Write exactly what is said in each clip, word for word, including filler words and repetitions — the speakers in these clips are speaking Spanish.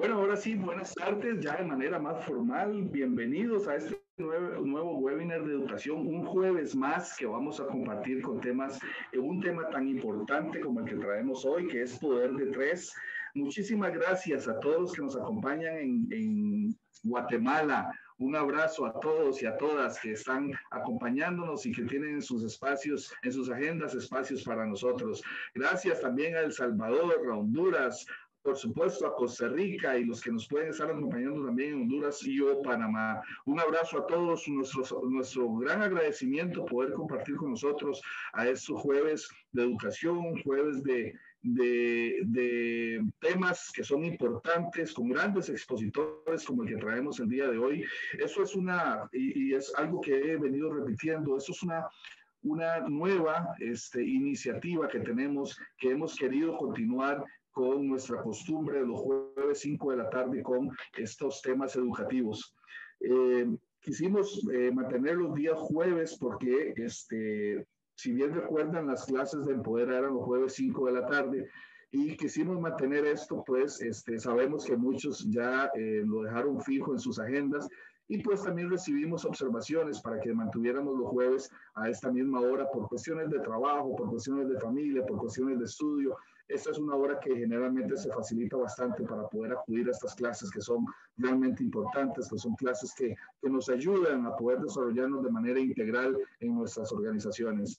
Bueno, ahora sí, buenas tardes, ya de manera más formal. Bienvenidos a este nuevo, nuevo webinar de educación, un jueves más que vamos a compartir con temas, eh, un tema tan importante como el que traemos hoy, que es Poder de Tres. Muchísimas gracias a todos los que nos acompañan en, en Guatemala. Un abrazo a todos y a todas que están acompañándonos y que tienen en sus espacios, en sus agendas, espacios para nosotros. Gracias también a El Salvador, a Honduras, por supuesto a Costa Rica y los que nos pueden estar acompañando también en Honduras y o Panamá. Un abrazo a todos, nuestro, nuestro gran agradecimiento poder compartir con nosotros a estos jueves de educación, jueves de, de, de temas que son importantes, con grandes expositores como el que traemos el día de hoy. Eso es una, y, y es algo que he venido repitiendo, eso es una una nueva este, iniciativa que tenemos, que hemos querido continuar con nuestra costumbre de los jueves cinco de la tarde con estos temas educativos. Eh, quisimos eh, mantener los días jueves porque, este, si bien recuerdan, las clases de Empoder eran los jueves cinco de la tarde, y quisimos mantener esto, pues este, sabemos que muchos ya eh, lo dejaron fijo en sus agendas, y pues también recibimos observaciones para que mantuviéramos los jueves a esta misma hora por cuestiones de trabajo, por cuestiones de familia, por cuestiones de estudio. Esta es una hora que generalmente se facilita bastante para poder acudir a estas clases que son realmente importantes, que son clases que, que nos ayudan a poder desarrollarnos de manera integral en nuestras organizaciones.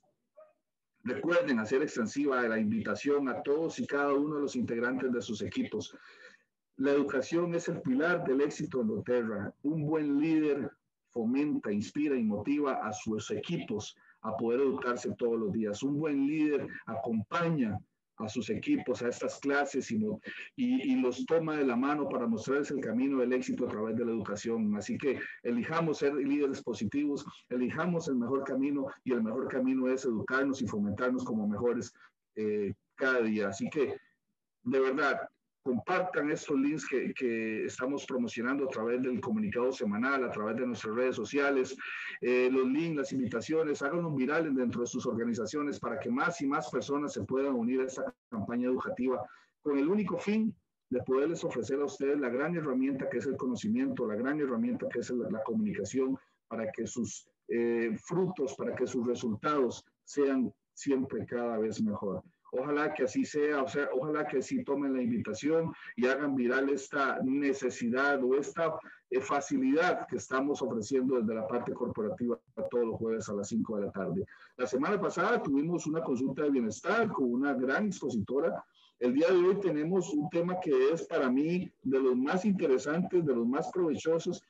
Recuerden hacer extensiva la invitación a todos y cada uno de los integrantes de sus equipos. La educación es el pilar del éxito en doTERRA. Un buen líder fomenta, inspira y motiva a sus equipos a poder educarse todos los días. Un buen líder acompaña a sus equipos a estas clases y, y, y los toma de la mano para mostrarles el camino del éxito a través de la educación. Así que elijamos ser líderes positivos, elijamos el mejor camino, y el mejor camino es educarnos y fomentarnos como mejores eh, cada día. Así que, de verdad, compartan estos links que, que estamos promocionando a través del comunicado semanal, a través de nuestras redes sociales, eh, los links, las invitaciones, háganlos virales dentro de sus organizaciones para que más y más personas se puedan unir a esta campaña educativa con el único fin de poderles ofrecer a ustedes la gran herramienta que es el conocimiento, la gran herramienta que es la, la comunicación, para que sus eh, frutos, para que sus resultados sean siempre cada vez mejor. Ojalá que así sea, o sea, ojalá que así tomen la invitación y hagan viral esta necesidad o esta eh, facilidad que estamos ofreciendo desde la parte corporativa todos los jueves a las cinco de la tarde. La semana pasada tuvimos una consulta de bienestar con una gran expositora. El día de hoy tenemos un tema que es para mí de los más interesantes, de los más provechosos,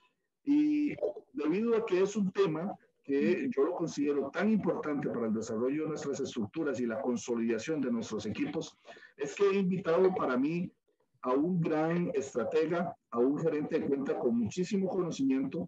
y debido a que es un tema que yo lo considero tan importante para el desarrollo de nuestras estructuras y la consolidación de nuestros equipos, es que he invitado para mí a un gran estratega, a un gerente de cuenta con muchísimo conocimiento,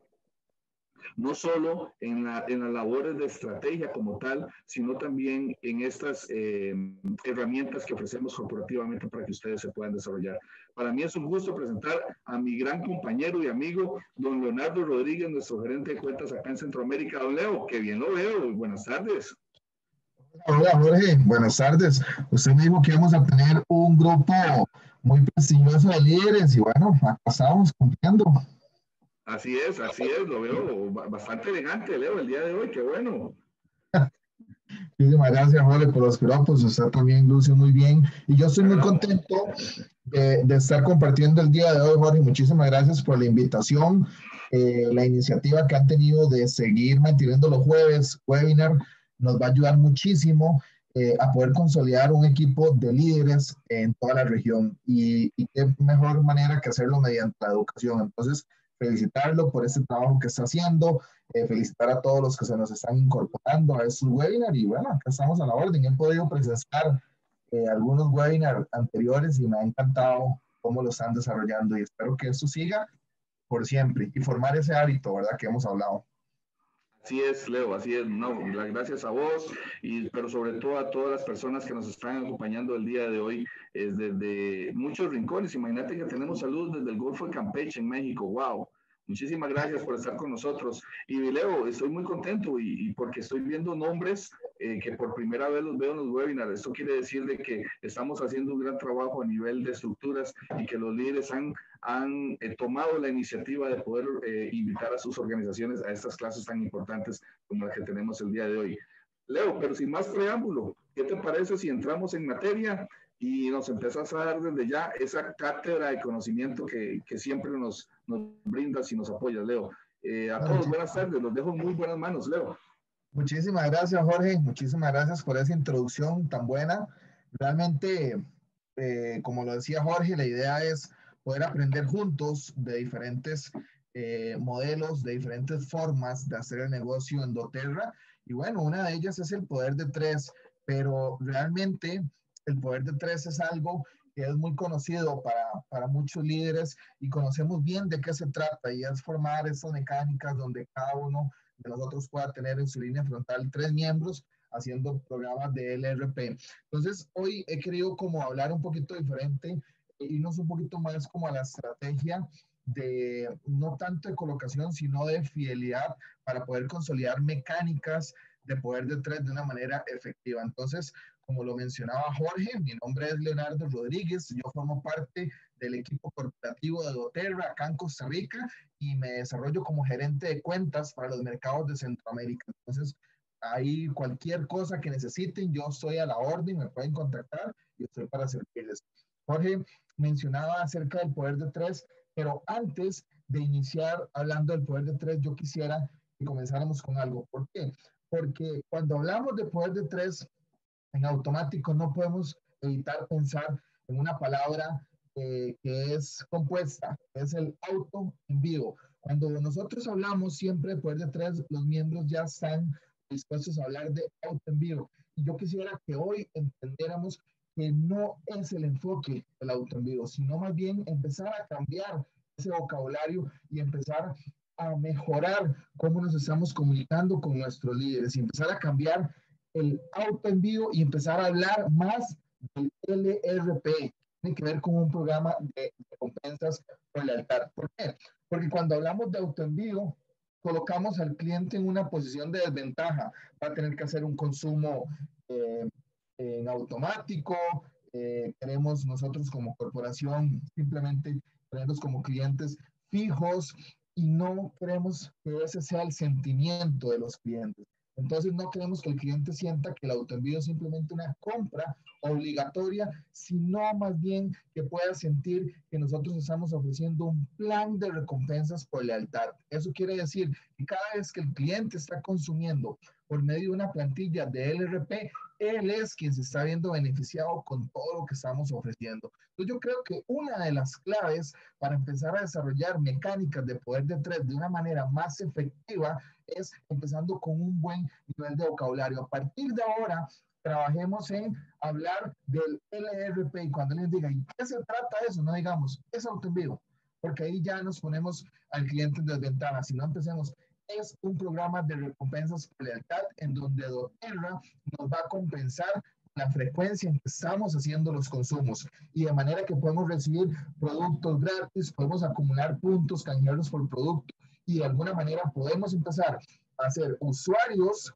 no solo en, la, en las labores de estrategia como tal, sino también en estas eh, herramientas que ofrecemos corporativamente para que ustedes se puedan desarrollar. Para mí es un gusto presentar a mi gran compañero y amigo, don Leonardo Rodríguez, nuestro gerente de cuentas acá en Centroamérica. Don Leo, qué bien lo veo. Buenas tardes. Hola Jorge, buenas tardes. Usted me dijo que íbamos a tener un grupo muy prestigioso de líderes y bueno, acá estamos cumpliendo. Así es, así es, lo veo bastante elegante, Leo, el día de hoy, qué bueno. Muchísimas gracias, Jorge, por los piropos. Usted también luce muy bien. Y yo estoy muy Claro. contento de, de estar compartiendo el día de hoy, Jorge. Muchísimas gracias por la invitación, eh, la iniciativa que han tenido de seguir manteniendo los jueves webinar. Nos va a ayudar muchísimo eh, a poder consolidar un equipo de líderes en toda la región. Y, y qué mejor manera que hacerlo mediante la educación. Entonces, felicitarlo por este trabajo que está haciendo, eh, felicitar a todos los que se nos están incorporando a estos webinars y bueno, acá estamos a la orden. He podido presenciar eh, algunos webinars anteriores y me ha encantado cómo lo están desarrollando y espero que esto siga por siempre y formar ese hábito, ¿verdad? Que hemos hablado. Así es, Leo, así es. No, gracias a vos, y, pero sobre todo a todas las personas que nos están acompañando el día de hoy es desde muchos rincones. Imagínate que tenemos saludos desde el Golfo de Campeche, en México. ¡Wow! Muchísimas gracias por estar con nosotros. Y Leo, estoy muy contento y, y porque estoy viendo nombres eh, que por primera vez los veo en los webinars. Esto quiere decir de que estamos haciendo un gran trabajo a nivel de estructuras y que los líderes han, han eh, tomado la iniciativa de poder eh, invitar a sus organizaciones a estas clases tan importantes como las que tenemos el día de hoy. Leo, pero sin más preámbulo, ¿qué te parece si entramos en materia y nos empezás a dar desde ya esa cátedra de conocimiento que, que siempre nos, nos brindas y nos apoyas, Leo? Eh, a todos, buenas tardes, los dejo en muy buenas manos, Leo. Muchísimas gracias, Jorge. Muchísimas gracias por esa introducción tan buena. Realmente, eh, como lo decía Jorge, la idea es poder aprender juntos de diferentes eh, modelos, de diferentes formas de hacer el negocio en doTERRA. Y bueno, una de ellas es el poder de tres, pero realmente el poder de tres es algo que es muy conocido para, para muchos líderes y conocemos bien de qué se trata, y es formar estas mecánicas donde cada uno de nosotros pueda tener en su línea frontal tres miembros haciendo programas de L R P. Entonces, hoy he querido como hablar un poquito diferente, irnos un poquito más como a la estrategia de no tanto de colocación, sino de fidelidad para poder consolidar mecánicas de poder de tres de una manera efectiva. Entonces, como lo mencionaba Jorge, mi nombre es Leonardo Rodríguez, yo formo parte del equipo corporativo de doTERRA acá en Costa Rica y me desarrollo como gerente de cuentas para los mercados de Centroamérica. Entonces, ahí cualquier cosa que necesiten, yo estoy a la orden, me pueden contactar y estoy para servirles. Jorge mencionaba acerca del poder de tres, pero antes de iniciar hablando del poder de tres, yo quisiera que comenzáramos con algo. ¿Por qué? Porque cuando hablamos de poder de tres, en automático no podemos evitar pensar en una palabra eh, que es compuesta, que es el auto envío. Cuando nosotros hablamos siempre de poder de tres, los miembros ya están dispuestos a hablar de auto envío. Y yo quisiera que hoy entendiéramos que no es el enfoque del auto envío, sino más bien empezar a cambiar ese vocabulario y empezar a mejorar cómo nos estamos comunicando con nuestros líderes y empezar a cambiar el auto envío y empezar a hablar más del L R P. Tiene que ver con un programa de recompensas por lealtad. ¿Por qué? Porque cuando hablamos de auto envío, colocamos al cliente en una posición de desventaja. Va a tener que hacer un consumo eh, en automático. Eh, tenemos nosotros como corporación simplemente tenerlos como clientes fijos y no queremos que ese sea el sentimiento de los clientes. Entonces no queremos que el cliente sienta que el autoenvío es simplemente una compra obligatoria, sino más bien que pueda sentir que nosotros estamos ofreciendo un plan de recompensas por lealtad. Eso quiere decir que cada vez que el cliente está consumiendo por medio de una plantilla de L R P, él es quien se está viendo beneficiado con todo lo que estamos ofreciendo. Entonces yo creo que una de las claves para empezar a desarrollar mecánicas de poder de tres de una manera más efectiva es empezando con un buen nivel de vocabulario. A partir de ahora, trabajemos en hablar del L R P y cuando les diga, ¿y qué se trata eso? No digamos, es autoenvío, porque ahí ya nos ponemos al cliente en desventaja. Si no empecemos, es un programa de recompensas por lealtad en donde doTERRA nos va a compensar la frecuencia en que estamos haciendo los consumos y de manera que podemos recibir productos gratis, podemos acumular puntos, canjearlos por producto y de alguna manera podemos empezar a ser usuarios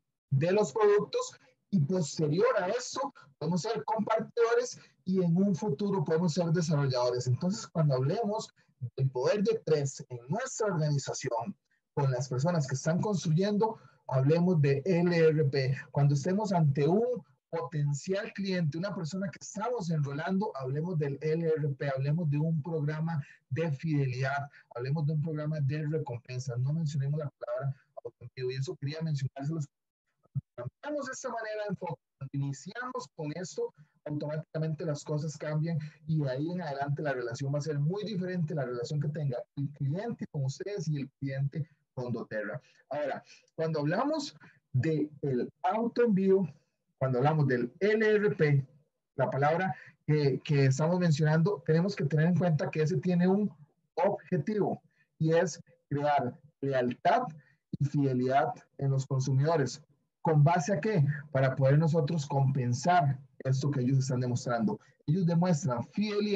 de los productos y posterior a eso podemos ser compartidores y en un futuro podemos ser desarrolladores. Entonces, cuando hablemos del poder de tres en nuestra organización, con las personas que están construyendo, hablemos de L R P. Cuando estemos ante un potencial cliente, una persona que estamos enrolando, hablemos del L R P, hablemos de un programa de fidelidad, hablemos de un programa de recompensas. No mencionemos la palabra autoenvío, y eso quería mencionárselos. Cambiamos de esta manera de enfoque, iniciamos con esto, automáticamente las cosas cambian y de ahí en adelante la relación va a ser muy diferente, la relación que tenga el cliente con ustedes y el cliente con doTERRA. Ahora, cuando hablamos del autoenvío, cuando hablamos del L R P, la palabra que, que estamos mencionando, tenemos que tener en cuenta que ese tiene un objetivo y es crear lealtad y fidelidad en los consumidores. ¿Con base a qué? Para poder nosotros compensar esto que ellos están demostrando. Ellos demuestran fidelidad,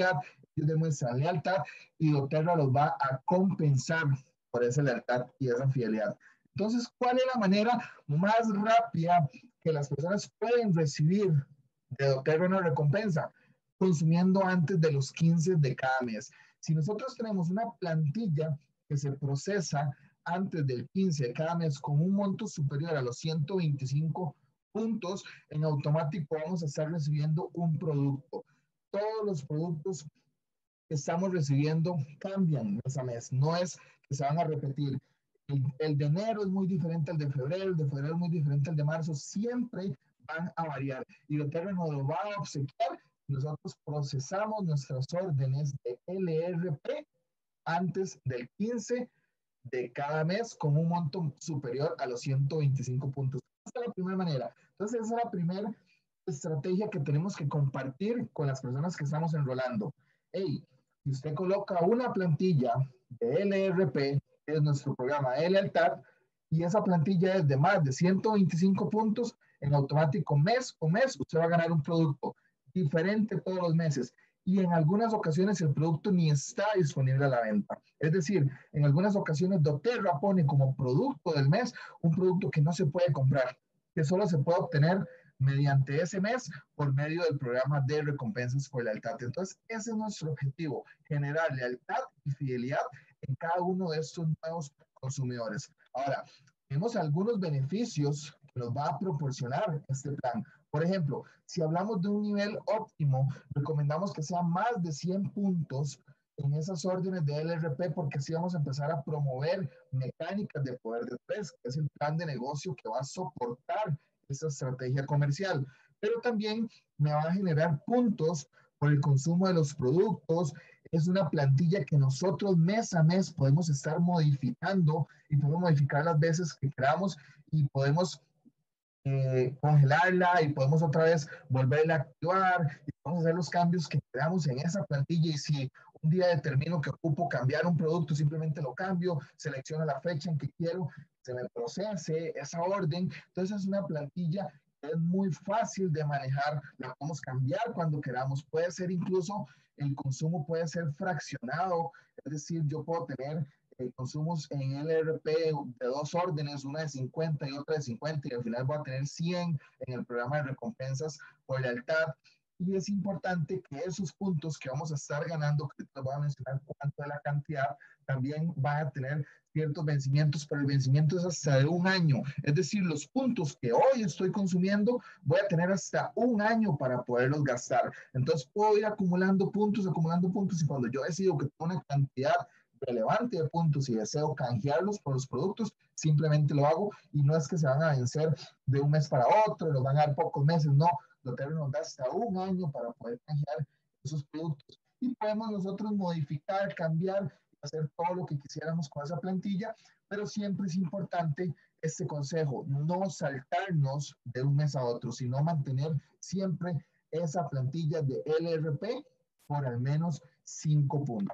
ellos demuestran lealtad y doTERRA los va a compensar por esa lealtad y esa fidelidad. Entonces, ¿cuál es la manera más rápida que las personas pueden recibir de doTERRA una recompensa? Consumiendo antes de los quince de cada mes. Si nosotros tenemos una plantilla que se procesa antes del quince de cada mes con un monto superior a los ciento veinticinco puntos, en automático vamos a estar recibiendo un producto. Todos los productos que estamos recibiendo cambian mes a mes, no es que se van a repetir. El, el de enero es muy diferente al de febrero, el de febrero es muy diferente al de marzo, siempre van a variar y doTERRA nos lo va a obsequiar. Nosotros procesamos nuestras órdenes de L R P antes del quince de cada mes con un monto superior a los ciento veinticinco puntos. Esa es la primera manera. Entonces, esa es la primera estrategia que tenemos que compartir con las personas que estamos enrolando. Hey, si usted coloca una plantilla de L R P, que es nuestro programa de lealtad, y esa plantilla es de más de ciento veinticinco puntos, en automático mes con mes usted va a ganar un producto diferente todos los meses. Y en algunas ocasiones el producto ni está disponible a la venta. Es decir, en algunas ocasiones doTERRA pone como producto del mes un producto que no se puede comprar, que solo se puede obtener mediante ese mes por medio del programa de recompensas por lealtad. Entonces, ese es nuestro objetivo, generar lealtad y fidelidad en cada uno de estos nuevos consumidores. Ahora, tenemos algunos beneficios que nos va a proporcionar este plan. Por ejemplo, si hablamos de un nivel óptimo, recomendamos que sea más de cien puntos en esas órdenes de L R P, porque así vamos a empezar a promover mecánicas de poder de tres, que es el plan de negocio que va a soportar esta estrategia comercial. Pero también me va a generar puntos por el consumo de los productos. Es una plantilla que nosotros mes a mes podemos estar modificando y podemos modificar las veces que queramos y podemos Eh, congelarla y podemos otra vez volverla a activar y podemos hacer los cambios que queramos en esa plantilla. Y si un día determino que ocupo cambiar un producto, simplemente lo cambio, selecciono la fecha en que quiero, se me procese esa orden. Entonces es una plantilla que es muy fácil de manejar, la podemos cambiar cuando queramos. Puede ser incluso, el consumo puede ser fraccionado, es decir, yo puedo tener eh, consumos en L R P de dos órdenes, una de cincuenta y otra de cincuenta, y al final voy a tener cien en el programa de recompensas por lealtad. Y es importante que esos puntos que vamos a estar ganando, que les voy a mencionar cuánto de la cantidad, también van a tener ciertos vencimientos, pero el vencimiento es hasta de un año. Es decir, los puntos que hoy estoy consumiendo, voy a tener hasta un año para poderlos gastar. Entonces puedo ir acumulando puntos, acumulando puntos, y cuando yo decido que tengo una cantidad relevante de puntos y deseo canjearlos por los productos, simplemente lo hago, y no es que se van a vencer de un mes para otro, los van a dar pocos meses, no, doTERRA nos da hasta un año para poder canjear esos productos y podemos nosotros modificar, cambiar, hacer todo lo que quisiéramos con esa plantilla, pero siempre es importante este consejo, no saltarnos de un mes a otro, sino mantener siempre esa plantilla de L R P por al menos cinco puntos.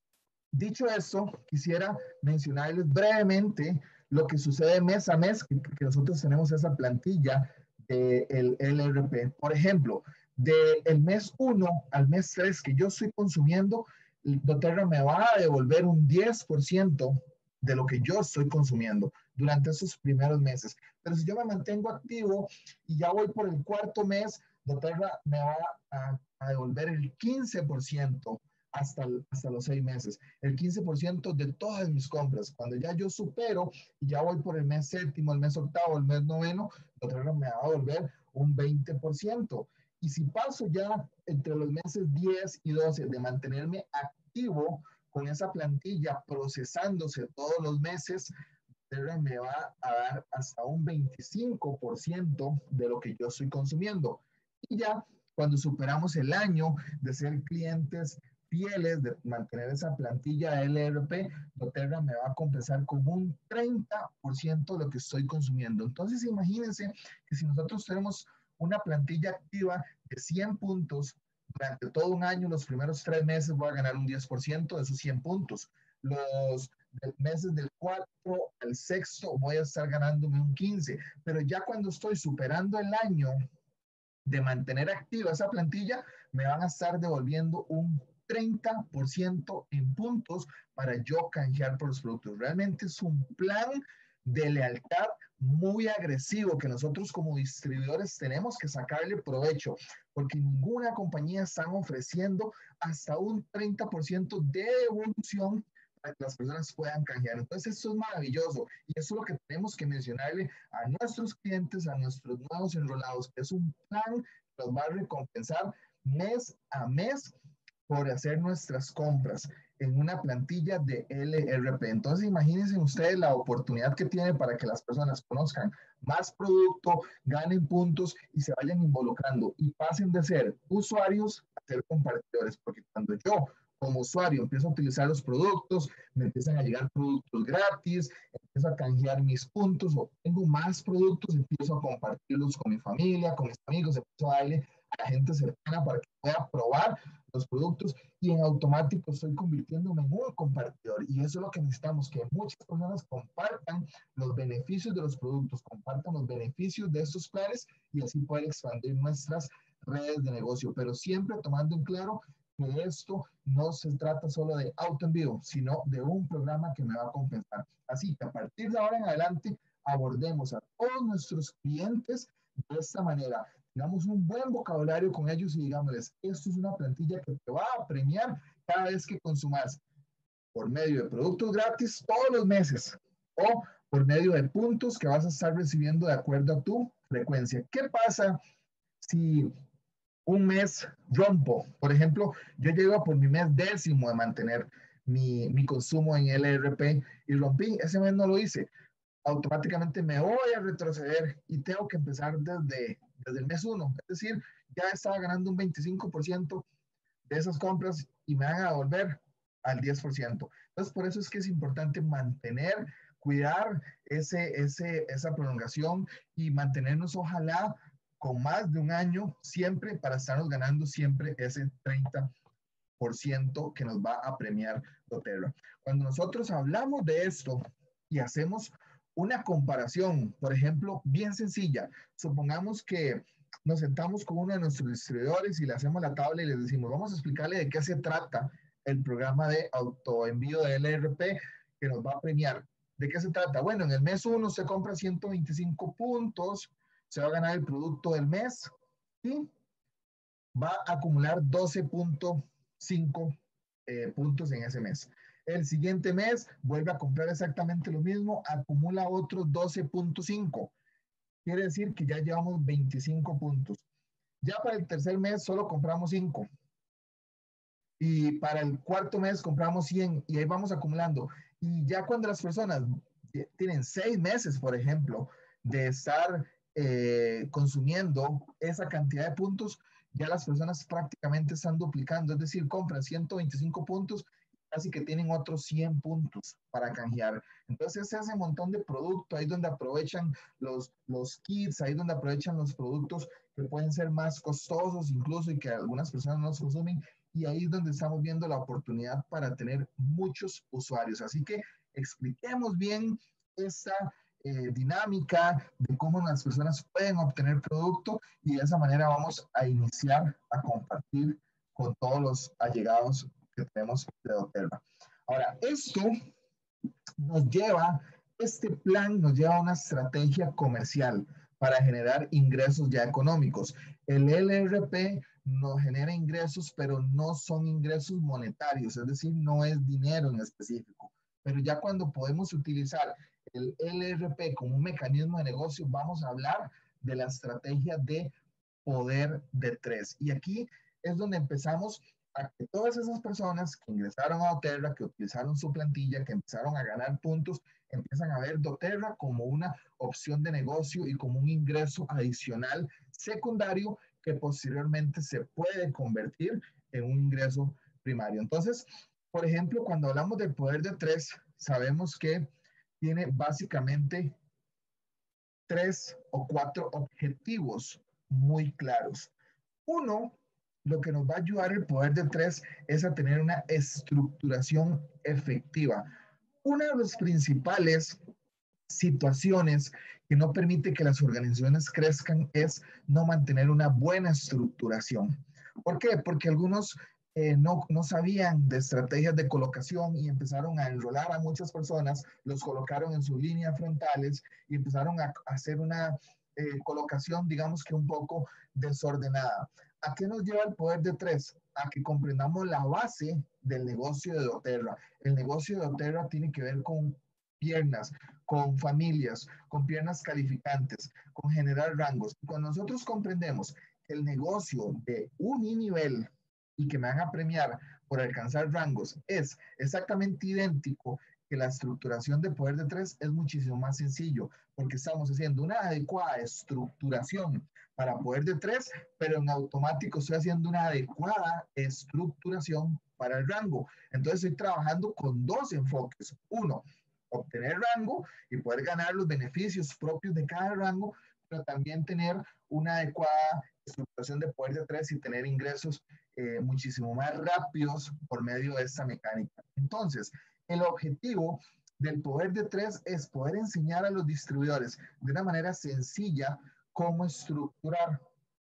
Dicho esto, quisiera mencionarles brevemente lo que sucede mes a mes, que, que nosotros tenemos esa plantilla del L R P. Por ejemplo, del mes uno al mes tres que yo estoy consumiendo, doTERRA me va a devolver un diez por ciento de lo que yo estoy consumiendo durante esos primeros meses. Pero si yo me mantengo activo y ya voy por el cuarto mes, doTERRA me va a, a devolver el quince por ciento hasta, hasta los seis meses, el quince por ciento de todas mis compras. Cuando ya yo supero y ya voy por el mes séptimo, el mes octavo, el mes noveno, doTERRA me va a devolver un veinte por ciento. Y si paso ya entre los meses diez y doce de mantenerme activo con esa plantilla procesándose todos los meses, doTERRA me va a dar hasta un veinticinco por ciento de lo que yo estoy consumiendo. Y ya cuando superamos el año de ser clientes fieles, de mantener esa plantilla L R P, doTERRA me va a compensar con un treinta por ciento de lo que estoy consumiendo. Entonces imagínense que si nosotros tenemos una plantilla activa de cien puntos durante todo un año, los primeros tres meses voy a ganar un diez por ciento de esos cien puntos. Los meses del cuatro al sexto voy a estar ganándome un quince, pero ya cuando estoy superando el año de mantener activa esa plantilla, me van a estar devolviendo un treinta por ciento en puntos para yo canjear por los productos. Realmente es un plan de lealtad muy agresivo que nosotros como distribuidores tenemos que sacarle provecho, porque ninguna compañía está ofreciendo hasta un treinta por ciento de devolución para que las personas puedan canjear. Entonces, eso es maravilloso y eso es lo que tenemos que mencionarle a nuestros clientes, a nuestros nuevos enrolados, que es un plan que nos va a recompensar mes a mes por hacer nuestras compras en una plantilla de L R P. Entonces, imagínense ustedes la oportunidad que tiene para que las personas conozcan más producto, ganen puntos y se vayan involucrando y pasen de ser usuarios a ser compartidores, porque cuando yo como usuario empiezo a utilizar los productos, me empiezan a llegar productos gratis, empiezo a canjear mis puntos, o tengo más productos, empiezo a compartirlos con mi familia, con mis amigos, empiezo a darle a la gente cercana para que pueda probar los productos y en automático estoy convirtiéndome en un compartidor. Y eso es lo que necesitamos, que muchas personas compartan los beneficios de los productos, compartan los beneficios de estos planes y así poder expandir nuestras redes de negocio, pero siempre tomando en claro que esto no se trata solo de autoenvío, sino de un programa que me va a compensar. Así que a partir de ahora en adelante abordemos a todos nuestros clientes de esta manera. Tengamos un buen vocabulario con ellos y digámosles, esto es una plantilla que te va a premiar cada vez que consumas por medio de productos gratis todos los meses o por medio de puntos que vas a estar recibiendo de acuerdo a tu frecuencia. ¿Qué pasa si un mes rompo? Por ejemplo, yo llego por mi mes décimo de mantener mi, mi consumo en L R P y rompí, ese mes no lo hice. Automáticamente me voy a retroceder y tengo que empezar desde, desde el mes uno. Es decir, ya estaba ganando un veinticinco por ciento de esas compras y me van a volver al diez por ciento. Entonces, por eso es que es importante mantener, cuidar ese, ese, esa prolongación y mantenernos, ojalá, con más de un año siempre para estarnos ganando siempre ese treinta por ciento que nos va a premiar doTERRA. Cuando nosotros hablamos de esto y hacemos una comparación, por ejemplo, bien sencilla, supongamos que nos sentamos con uno de nuestros distribuidores y le hacemos la tabla y le decimos, vamos a explicarle de qué se trata el programa de autoenvío de L R P que nos va a premiar. ¿De qué se trata? Bueno, en el mes uno se compra ciento veinticinco puntos, se va a ganar el producto del mes y va a acumular doce punto cinco eh, puntos en ese mes. El siguiente mes vuelve a comprar exactamente lo mismo, acumula otros doce punto cinco. Quiere decir que ya llevamos veinticinco puntos. Ya para el tercer mes solo compramos cinco. Y para el cuarto mes compramos cien y ahí vamos acumulando. Y ya cuando las personas tienen seis meses, por ejemplo, de estar eh, consumiendo esa cantidad de puntos, ya las personas prácticamente están duplicando, es decir, compran ciento veinticinco puntos, casi que tienen otros cien puntos para canjear. Entonces se hace un montón de producto, ahí donde aprovechan los, los kits, ahí donde aprovechan los productos que pueden ser más costosos incluso y que algunas personas no consumen, y ahí es donde estamos viendo la oportunidad para tener muchos usuarios. Así que expliquemos bien esta eh, dinámica de cómo las personas pueden obtener producto y de esa manera vamos a iniciar a compartir con todos los allegados que tenemos de doTERRA. Ahora, esto nos lleva, este plan nos lleva a una estrategia comercial para generar ingresos ya económicos. El L R P nos genera ingresos, pero no son ingresos monetarios, es decir, no es dinero en específico. Pero ya cuando podemos utilizar el L R P como un mecanismo de negocio, vamos a hablar de la estrategia de poder de tres. Y aquí es donde empezamos a que todas esas personas que ingresaron a doTERRA, que utilizaron su plantilla, que empezaron a ganar puntos, empiezan a ver doTERRA como una opción de negocio y como un ingreso adicional secundario que posteriormente se puede convertir en un ingreso primario. Entonces, por ejemplo, cuando hablamos del poder de tres, sabemos que tiene básicamente tres o cuatro objetivos muy claros. Uno, lo que nos va a ayudar el poder de tres es a tener una estructuración efectiva. Una de las principales situaciones que no permite que las organizaciones crezcan es no mantener una buena estructuración. ¿Por qué? Porque algunos eh, no, no sabían de estrategias de colocación y empezaron a enrolar a muchas personas, los colocaron en sus líneas frontales y empezaron a, a hacer una eh, colocación, digamos que un poco desordenada. ¿A qué nos lleva el poder de tres? A que comprendamos la base del negocio de doTERRA. El negocio de doTERRA tiene que ver con piernas, con familias, con piernas calificantes, con generar rangos. Cuando nosotros comprendemos que el negocio de uninivel y que me van a premiar por alcanzar rangos es exactamente idéntico que la estructuración de poder de tres, es muchísimo más sencillo, porque estamos haciendo una adecuada estructuración para poder de tres, pero en automático estoy haciendo una adecuada estructuración para el rango. Entonces estoy trabajando con dos enfoques. Uno, obtener rango y poder ganar los beneficios propios de cada rango, pero también tener una adecuada estructuración de poder de tres y tener ingresos eh, muchísimo más rápidos por medio de esta mecánica. Entonces, el objetivo del poder de tres es poder enseñar a los distribuidores de una manera sencilla cómo estructurar.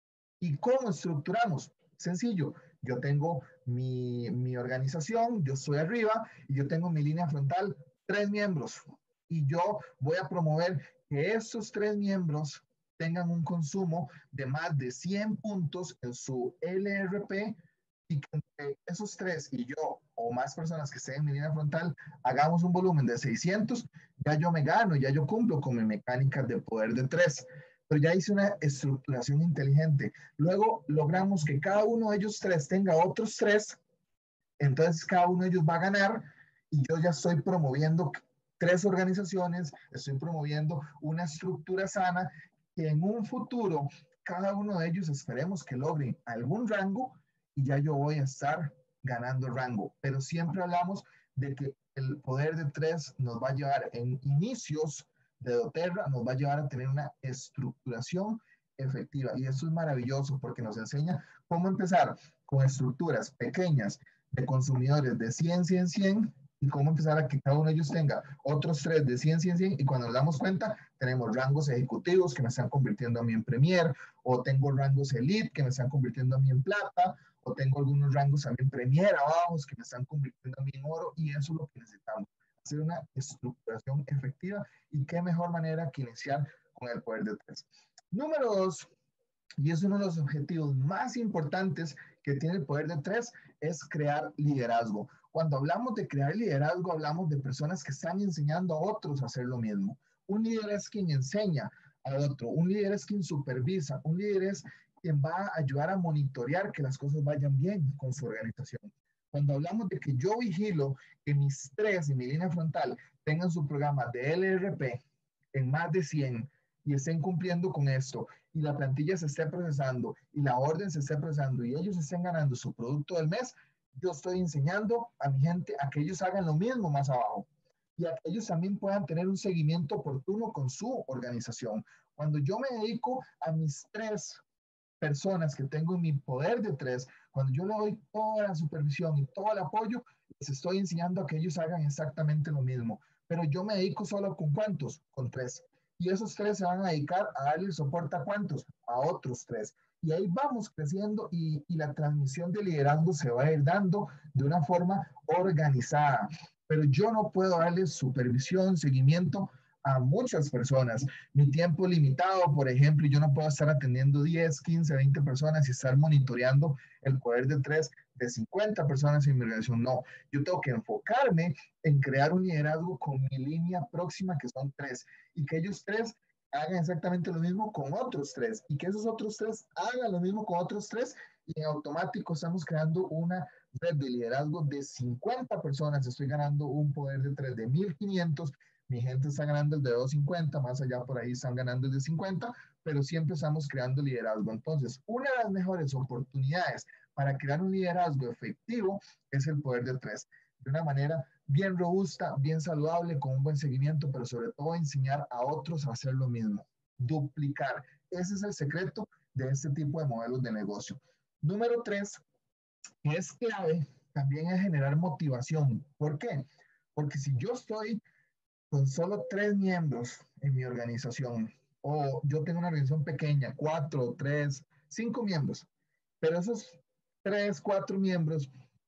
¿Y cómo estructuramos? Sencillo. Yo tengo mi, mi organización, yo estoy arriba y yo tengo mi línea frontal, tres miembros. Y yo voy a promover que estos tres miembros tengan un consumo de más de cien puntos en su L R P y que entre esos tres y yo o más personas que estén en mi línea frontal hagamos un volumen de seiscientos, ya yo me gano, ya yo cumplo con mi mecánica de poder de tres. Pero ya hice una estructuración inteligente. Luego logramos que cada uno de ellos tres tenga otros tres, entonces cada uno de ellos va a ganar y yo ya estoy promoviendo tres organizaciones, estoy promoviendo una estructura sana que en un futuro cada uno de ellos esperemos que logren algún rango y ya yo voy a estar ganando rango. Pero siempre hablamos de que el poder de tres nos va a llevar en inicios de doTERRA, nos va a llevar a tener una estructuración efectiva. Y eso es maravilloso porque nos enseña cómo empezar con estructuras pequeñas de consumidores de cien, cien, cien y cómo empezar a que cada uno de ellos tenga otros tres de cien, cien, cien y cuando nos damos cuenta tenemos rangos ejecutivos que me están convirtiendo a mí en Premier o tengo rangos Elite que me están convirtiendo a mí en Plata o tengo algunos rangos también Premier abajos que me están convirtiendo a mí en Oro y eso es lo que necesitamos, hacer una estructuración efectiva y qué mejor manera que iniciar con el poder de tres. Número dos, y es uno de los objetivos más importantes que tiene el poder de tres, es crear liderazgo. Cuando hablamos de crear liderazgo, hablamos de personas que están enseñando a otros a hacer lo mismo. Un líder es quien enseña a otro, un líder es quien supervisa, un líder es quien va a ayudar a monitorear que las cosas vayan bien con su organización. Cuando hablamos de que yo vigilo que mis tres y mi línea frontal tengan su programa de L R P en más de cien y estén cumpliendo con esto, y la plantilla se esté procesando, y la orden se esté procesando, y ellos estén ganando su producto del mes, yo estoy enseñando a mi gente a que ellos hagan lo mismo más abajo, y a que ellos también puedan tener un seguimiento oportuno con su organización. Cuando yo me dedico a mis tres personas que tengo en mi poder de tres, cuando yo le doy toda la supervisión y todo el apoyo, les estoy enseñando a que ellos hagan exactamente lo mismo. Pero yo me dedico solo con cuántos, con tres. Y esos tres se van a dedicar a darle soporte a cuántos, a otros tres. Y ahí vamos creciendo y, y la transmisión de liderazgo se va a ir dando de una forma organizada. Pero yo no puedo darle supervisión, seguimiento a muchas personas. Mi tiempo limitado, por ejemplo, yo no puedo estar atendiendo diez, quince, veinte personas y estar monitoreando el poder de tres de cincuenta personas en mi organización. No, yo tengo que enfocarme en crear un liderazgo con mi línea próxima, que son tres, y que ellos tres hagan exactamente lo mismo con otros tres, y que esos otros tres hagan lo mismo con otros tres, y en automático estamos creando una red de liderazgo de cincuenta personas. Estoy ganando un poder de tres de mil quinientos. Mi gente está ganando el de doscientos cincuenta, más allá por ahí están ganando el de cincuenta, pero siempre estamos creando liderazgo. Entonces, una de las mejores oportunidades para crear un liderazgo efectivo es el poder de tres. De una manera bien robusta, bien saludable, con un buen seguimiento, pero sobre todo enseñar a otros a hacer lo mismo. Duplicar. Ese es el secreto de este tipo de modelos de negocio. Número tres, que es clave, también es generar motivación. ¿Por qué? Porque si yo estoy con solo tres miembros en mi organización, o yo tengo una organización pequeña, cuatro, tres, cinco miembros, pero esos tres, cuatro miembros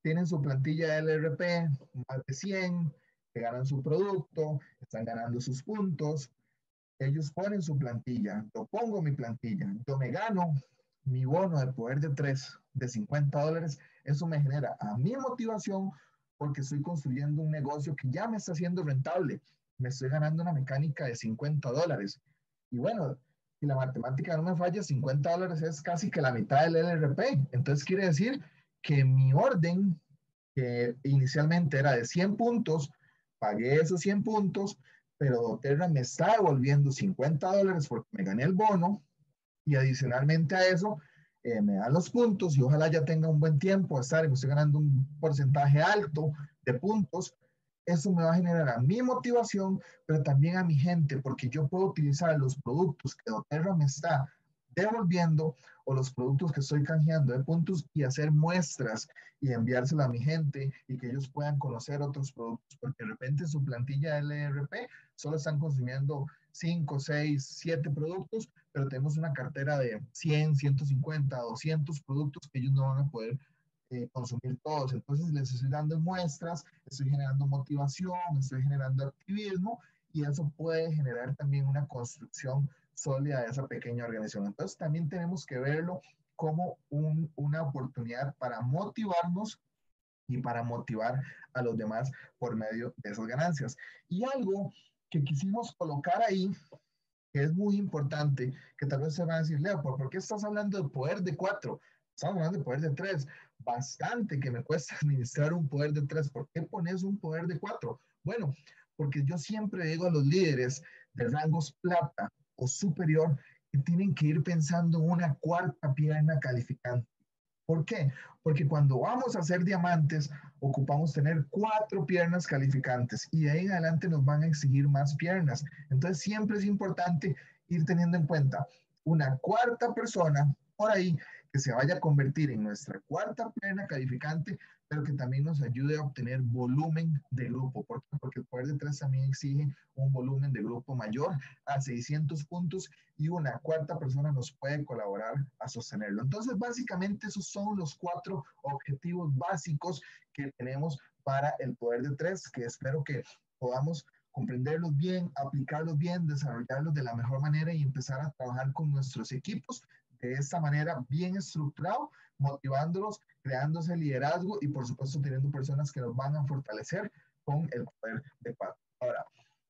tienen su plantilla de L R P, más de cien, que ganan su producto, están ganando sus puntos. Ellos ponen su plantilla, yo pongo mi plantilla, yo me gano mi bono de poder de tres de cincuenta dólares. Eso me genera a mi motivación porque estoy construyendo un negocio que ya me está haciendo rentable. Me estoy ganando una mecánica de cincuenta dólares. Y bueno, si la matemática no me falla, cincuenta dólares es casi que la mitad del L R P. Entonces quiere decir que mi orden, que inicialmente era de cien puntos, pagué esos cien puntos, pero doTERRA me está devolviendo cincuenta dólares porque me gané el bono y adicionalmente a eso eh, me dan los puntos y ojalá ya tenga un buen tiempo de estar y me estoy ganando un porcentaje alto de puntos. Eso me va a generar a mi motivación, pero también a mi gente, porque yo puedo utilizar los productos que doTERRA me está devolviendo o los productos que estoy canjeando de puntos y hacer muestras y enviárselo a mi gente y que ellos puedan conocer otros productos, porque de repente su plantilla L R P solo están consumiendo cinco, seis, siete productos, pero tenemos una cartera de cien, ciento cincuenta, doscientos productos que ellos no van a poder eh, consumir todos. Entonces les estoy dando muestras, estoy generando motivación, estoy generando activismo y eso puede generar también una construcción sólida de esa pequeña organización. Entonces también tenemos que verlo como un, una oportunidad para motivarnos y para motivar a los demás por medio de esas ganancias. Y algo que quisimos colocar ahí, que es muy importante, que tal vez se van a decir, Leo, ¿por qué estás hablando de poder de cuatro? Estamos hablando de poder de tres. Bastante que me cuesta administrar un poder de tres. ¿Por qué pones un poder de cuatro? Bueno, porque yo siempre digo a los líderes de rangos plata o superior que tienen que ir pensando en una cuarta pierna calificante. ¿Por qué? Porque cuando vamos a ser diamantes, ocupamos tener cuatro piernas calificantes y de ahí en adelante nos van a exigir más piernas. Entonces siempre es importante ir teniendo en cuenta una cuarta persona por ahí que se vaya a convertir en nuestra cuarta pierna calificante, pero que también nos ayude a obtener volumen de grupo. ¿Por qué? Porque el poder de tres también exige un volumen de grupo mayor a seiscientos puntos y una cuarta persona nos puede colaborar a sostenerlo. Entonces, básicamente esos son los cuatro objetivos básicos que tenemos para el poder de tres, que espero que podamos comprenderlos bien, aplicarlos bien, desarrollarlos de la mejor manera y empezar a trabajar con nuestros equipos de esta manera bien estructurado, motivándolos, creándose liderazgo y por supuesto teniendo personas que nos van a fortalecer con el poder de cuatro. Ahora,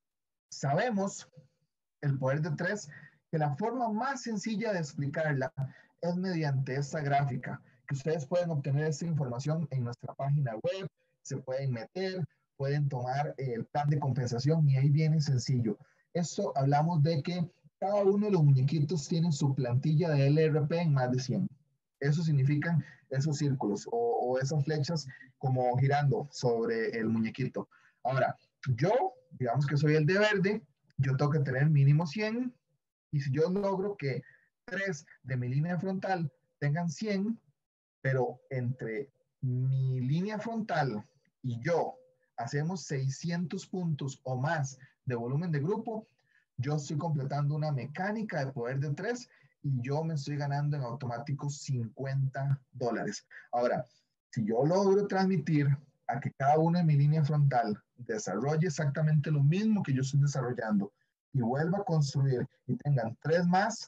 sabemos el poder de tres, que la forma más sencilla de explicarla es mediante esta gráfica, que ustedes pueden obtener esta información en nuestra página web, se pueden meter, pueden tomar el plan de compensación y ahí viene sencillo. Esto hablamos de que cada uno de los muñequitos tiene su plantilla de L R P en más de cien. Eso significan esos círculos o, o esas flechas como girando sobre el muñequito. Ahora, yo, digamos que soy el de verde, yo tengo que tener mínimo cien y si yo logro que tres de mi línea frontal tengan cien, pero entre mi línea frontal y yo hacemos seiscientos puntos o más de volumen de grupo, yo estoy completando una mecánica de poder de tres y yo me estoy ganando en automático cincuenta dólares. Ahora, si yo logro transmitir a que cada uno de mi línea frontal desarrolle exactamente lo mismo que yo estoy desarrollando y vuelva a construir y tengan tres más,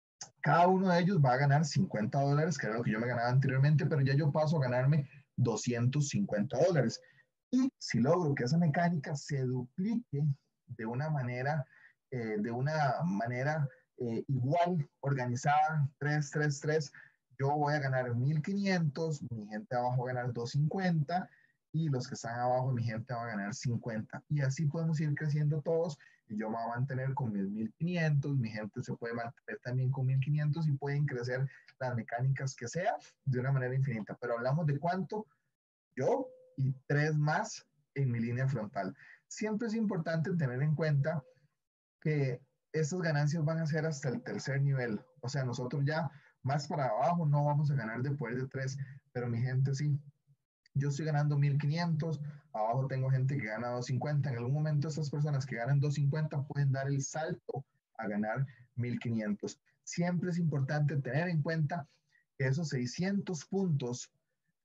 cada uno de ellos va a ganar cincuenta dólares, que era lo que yo me ganaba anteriormente, pero ya yo paso a ganarme doscientos cincuenta dólares. Y si logro que esa mecánica se duplique de una manera, eh, de una manera eh, igual, organizada, tres, tres, tres, yo voy a ganar mil quinientos, mi gente abajo va a ganar doscientos cincuenta y los que están abajo, mi gente va a ganar cincuenta. Y así podemos ir creciendo todos y yo me voy a mantener con mis mil quinientos, mi gente se puede mantener también con mil quinientos y pueden crecer las mecánicas que sea de una manera infinita. Pero hablamos de cuánto yo y tres más en mi línea frontal. Siempre es importante tener en cuenta que estas ganancias van a ser hasta el tercer nivel. O sea, nosotros ya más para abajo no vamos a ganar de poder de tres, pero mi gente sí. Yo estoy ganando mil quinientos, abajo tengo gente que gana doscientos cincuenta. En algún momento esas personas que ganan doscientos cincuenta pueden dar el salto a ganar mil quinientos. Siempre es importante tener en cuenta que esos seiscientos puntos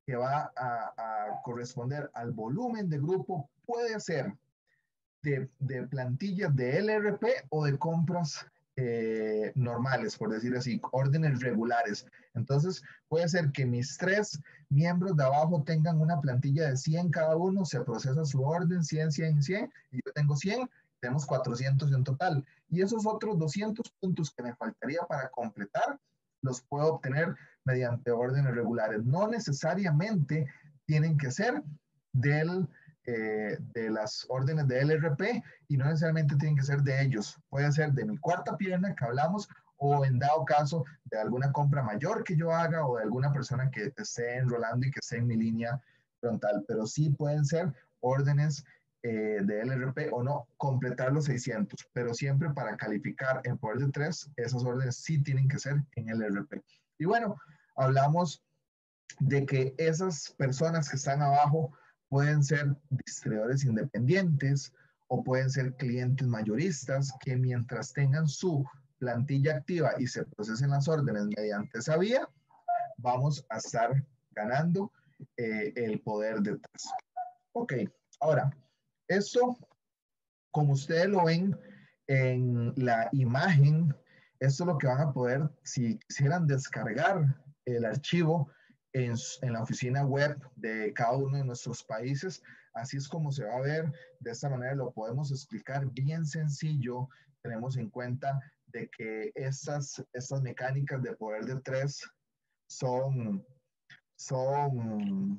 que va a, a corresponder al volumen de grupo puede ser de, de plantillas de L R P o de compras eh, normales, por decir así, órdenes regulares. Entonces, puede ser que mis tres miembros de abajo tengan una plantilla de cien cada uno, se procesa su orden, cien, cien, cien, y yo tengo cien, tenemos cuatrocientos en total. Y esos otros doscientos puntos que me faltaría para completar, los puedo obtener mediante órdenes regulares. No necesariamente tienen que ser del eh, de las órdenes de L R P y no necesariamente tienen que ser de ellos. Puede ser de mi cuarta pierna que hablamos o en dado caso de alguna compra mayor que yo haga o de alguna persona que esté enrolando y que esté en mi línea frontal. Pero sí pueden ser órdenes eh, de L R P o no, completar los seiscientos. Pero siempre para calificar en poder de tres, esas órdenes sí tienen que ser en L R P. Y bueno, hablamos de que esas personas que están abajo pueden ser distribuidores independientes o pueden ser clientes mayoristas que mientras tengan su plantilla activa y se procesen las órdenes mediante esa vía, vamos a estar ganando eh, el poder detrás. Ok, ahora, esto, como ustedes lo ven en la imagen, esto es lo que van a poder, si quisieran descargar el archivo en, en la oficina web de cada uno de nuestros países. Así es como se va a ver. De esta manera lo podemos explicar bien sencillo. Tenemos en cuenta de que estas, estas mecánicas de poder de tres son, son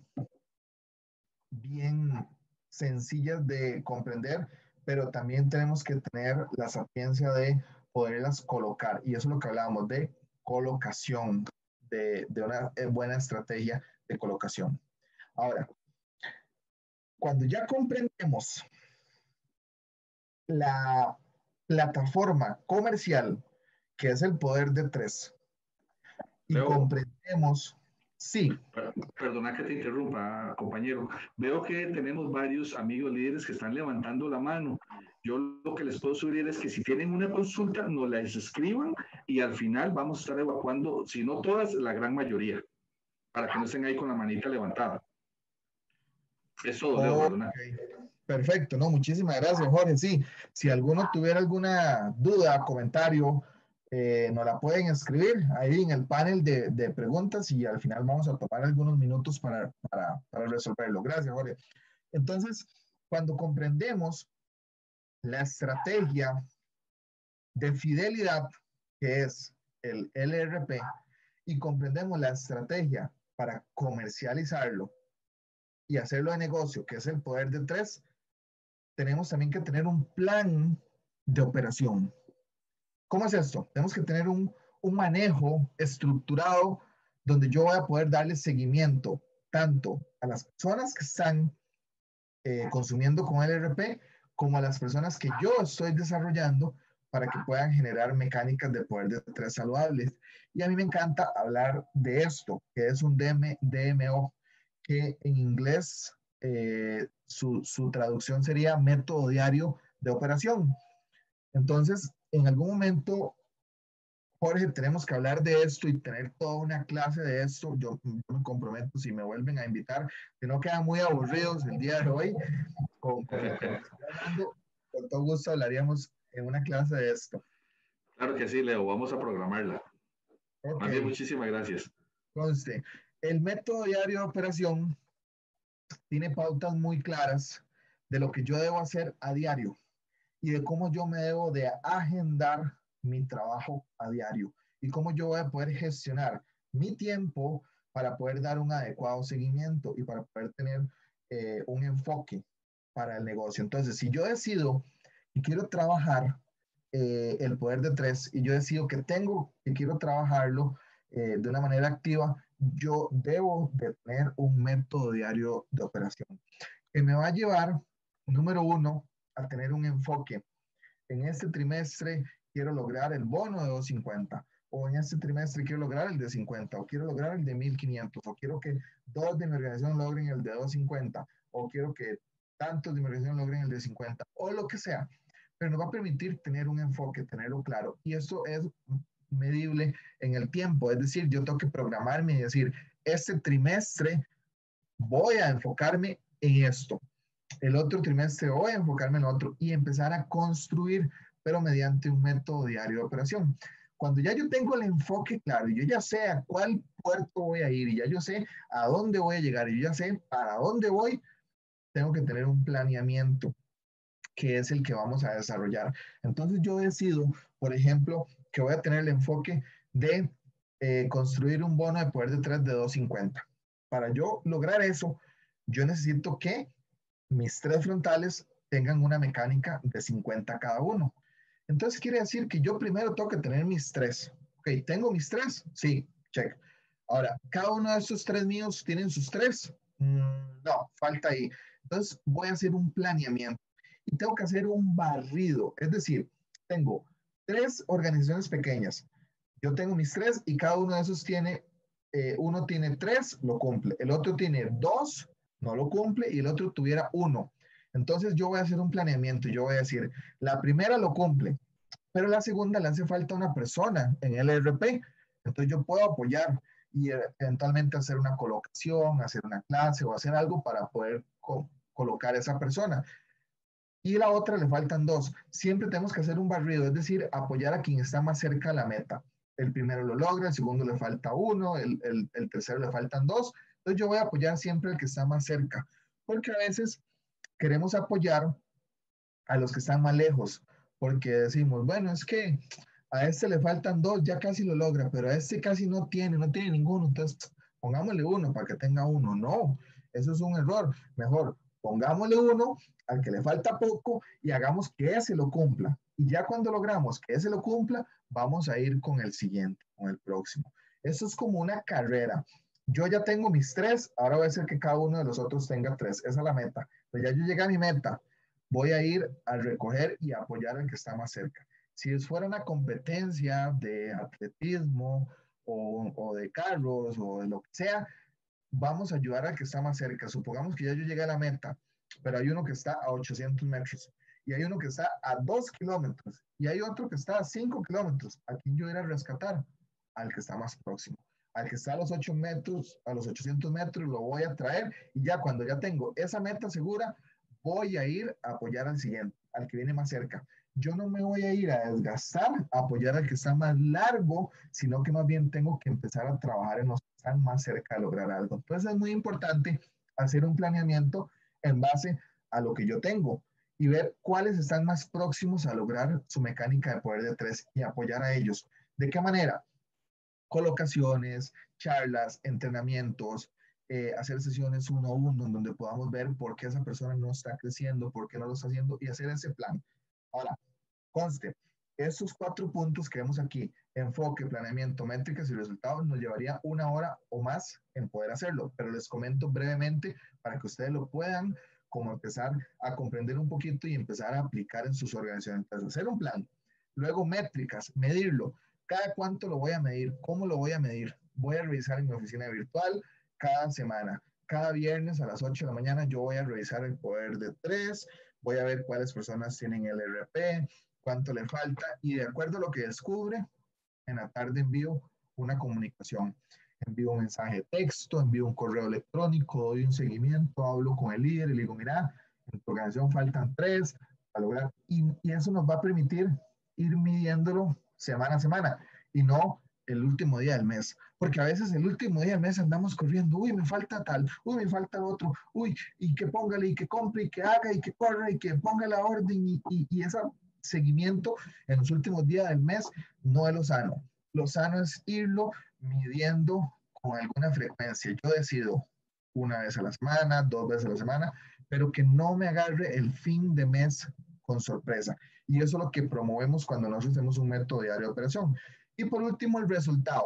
bien sencillas de comprender, pero también tenemos que tener la sapiencia de poderlas colocar. Y eso es lo que hablábamos de colocación, de, de una buena estrategia de colocación. Ahora, cuando ya comprendemos la plataforma comercial, que es el poder de tres, y Leo, comprendemos, sí. perdona que te interrumpa, compañero. Veo que tenemos varios amigos líderes que están levantando la mano. Yo lo que les puedo sugerir es que si tienen una consulta, nos la escriban y al final vamos a estar evacuando, si no todas, la gran mayoría, para que no estén ahí con la manita levantada. Es todo, Leo, Ok, perdona. perfecto, no, muchísimas gracias, Jorge. Sí, si alguno tuviera alguna duda, comentario, eh, nos la pueden escribir ahí en el panel de, de preguntas y al final vamos a tomar algunos minutos para, para, para resolverlo. Gracias, Jorge. Entonces, cuando comprendemos la estrategia de fidelidad, que es el L R P, y comprendemos la estrategia para comercializarlo y hacerlo de negocio, que es el poder de tres, tenemos también que tener un plan de operación. ¿Cómo es esto? Tenemos que tener un, un manejo estructurado donde yo voy a poder darle seguimiento tanto a las personas que están eh, consumiendo con L R P como a las personas que yo estoy desarrollando para que puedan generar mecánicas de poder de tres saludables. Y a mí me encanta hablar de esto, que es un D M O, que en inglés eh, su, su traducción sería método diario de operación. Entonces, en algún momento, Jorge, tenemos que hablar de esto y tener toda una clase de esto. Yo, yo me comprometo, si me vuelven a invitar, que no quedan muy aburridos el día de hoy, con, con lo que les estoy hablando, con todo gusto hablaríamos en una clase de esto. Claro que sí, Leo, vamos a programarla. Ok, Más bien, muchísimas gracias. entonces, el método diario de operación tiene pautas muy claras de lo que yo debo hacer a diario y de cómo yo me debo de agendar mi trabajo a diario y cómo yo voy a poder gestionar mi tiempo para poder dar un adecuado seguimiento y para poder tener eh, un enfoque para el negocio. Entonces, si yo decido que quiero trabajar eh, el poder de tres y yo decido que tengo, que quiero trabajarlo eh, de una manera activa, yo debo de tener un método diario de operación que me va a llevar, número uno, a tener un enfoque. En este trimestre quiero lograr el bono de doscientos cincuenta, o en este trimestre quiero lograr el de cincuenta, o quiero lograr el de mil quinientos, o quiero que dos de mi organización logren el de doscientos cincuenta, o quiero que tantos de mi organización logren el de cincuenta, o lo que sea. Pero nos va a permitir tener un enfoque, tenerlo claro. Y eso es medible en el tiempo. Es decir, yo tengo que programarme y decir, este trimestre voy a enfocarme en esto. El otro trimestre voy a enfocarme en lo otro y empezar a construir, pero mediante un método diario de operación. Cuando ya yo tengo el enfoque claro y yo ya sé a cuál puerto voy a ir y ya yo sé a dónde voy a llegar y yo ya sé para dónde voy, tengo que tener un planeamiento que es el que vamos a desarrollar. Entonces yo decido, por ejemplo, que voy a tener el enfoque de eh, construir un bono de poder de tres de doscientos cincuenta. Para yo lograr eso, yo necesito que mis tres frontales tengan una mecánica de cincuenta cada uno. Entonces quiere decir que yo primero tengo que tener mis tres. Ok, ¿tengo mis tres? Sí, check. Ahora, ¿cada uno de estos tres míos tienen sus tres? Mm, no, falta ahí. Entonces voy a hacer un planeamiento y tengo que hacer un barrido. Es decir, tengo tres organizaciones pequeñas. Yo tengo mis tres y cada uno de esos tiene, eh, uno tiene tres, lo cumple. El otro tiene dos, no lo cumple y el otro tuviera uno. Entonces yo voy a hacer un planeamiento y yo voy a decir, la primera lo cumple, pero la segunda le hace falta una persona en el R P. Entonces yo puedo apoyar y eventualmente hacer una colocación, hacer una clase o hacer algo para poder co colocar a esa persona. Y la otra le faltan dos. Siempre tenemos que hacer un barrido, es decir, apoyar a quien está más cerca de la meta. El primero lo logra, el segundo le falta uno, el, el, el tercero le faltan dos. Entonces yo voy a apoyar siempre al que está más cerca, porque a veces queremos apoyar a los que están más lejos, porque decimos, bueno, es que a este le faltan dos, ya casi lo logra, pero a este casi no tiene, no tiene ninguno, entonces pongámosle uno para que tenga uno. No, eso es un error. Mejor, pongámosle uno al que le falta poco y hagamos que ese lo cumpla. Y ya cuando logramos que ese lo cumpla, vamos a ir con el siguiente, con el próximo. Eso es como una carrera. Yo ya tengo mis tres, ahora voy a hacer que cada uno de los otros tenga tres. Esa es la meta. Pero ya yo llegué a mi meta, voy a ir a recoger y a apoyar al que está más cerca. Si fuera una competencia de atletismo o, o de carros o de lo que sea, vamos a ayudar al que está más cerca. Supongamos que ya yo llegué a la meta, pero hay uno que está a ochocientos metros y hay uno que está a dos kilómetros y hay otro que está a cinco kilómetros. ¿A quién yo iré a rescatar? Al que está más próximo. Al que está a los ocho metros, a los ochocientos metros, lo voy a traer y ya cuando ya tengo esa meta segura, voy a ir a apoyar al siguiente, al que viene más cerca. Yo no me voy a ir a desgastar a apoyar al que está más largo, sino que más bien tengo que empezar a trabajar en los que están más cerca de lograr algo. Entonces es muy importante hacer un planeamiento en base a lo que yo tengo y ver cuáles están más próximos a lograr su mecánica de poder de tres y apoyar a ellos. ¿De qué manera? Colocaciones, charlas, entrenamientos, eh, hacer sesiones uno a uno en donde podamos ver por qué esa persona no está creciendo, por qué no lo está haciendo y hacer ese plan. Ahora, conste, estos cuatro puntos que vemos aquí, enfoque, planeamiento, métricas y resultados, nos llevaría una hora o más en poder hacerlo, pero les comento brevemente para que ustedes lo puedan como empezar a comprender un poquito y empezar a aplicar en sus organizaciones. Entonces, hacer un plan, luego métricas, medirlo, cada cuánto lo voy a medir, cómo lo voy a medir, voy a revisar en mi oficina virtual cada semana, cada viernes a las ocho de la mañana yo voy a revisar el poder de tres, voy a ver cuáles personas tienen el R P, cuánto le falta y de acuerdo a lo que descubre, en la tarde envío una comunicación. Envío un mensaje de texto, envío un correo electrónico, doy un seguimiento, hablo con el líder y le digo, mira, en tu organización faltan tres para lograr. Y, y eso nos va a permitir ir midiéndolo semana a semana y no el último día del mes. Porque a veces el último día del mes andamos corriendo, uy, me falta tal, uy, me falta otro, uy, y que póngale, y que compre, y que haga, y que corra, y que ponga la orden, y, y, y ese seguimiento en los últimos días del mes no es lo sano. Lo sano es irlo midiendo con alguna frecuencia. Yo decido una vez a la semana, dos veces a la semana, pero que no me agarre el fin de mes con sorpresa. Y eso es lo que promovemos cuando nosotros hacemos un método diario de operación. Y por último, el resultado.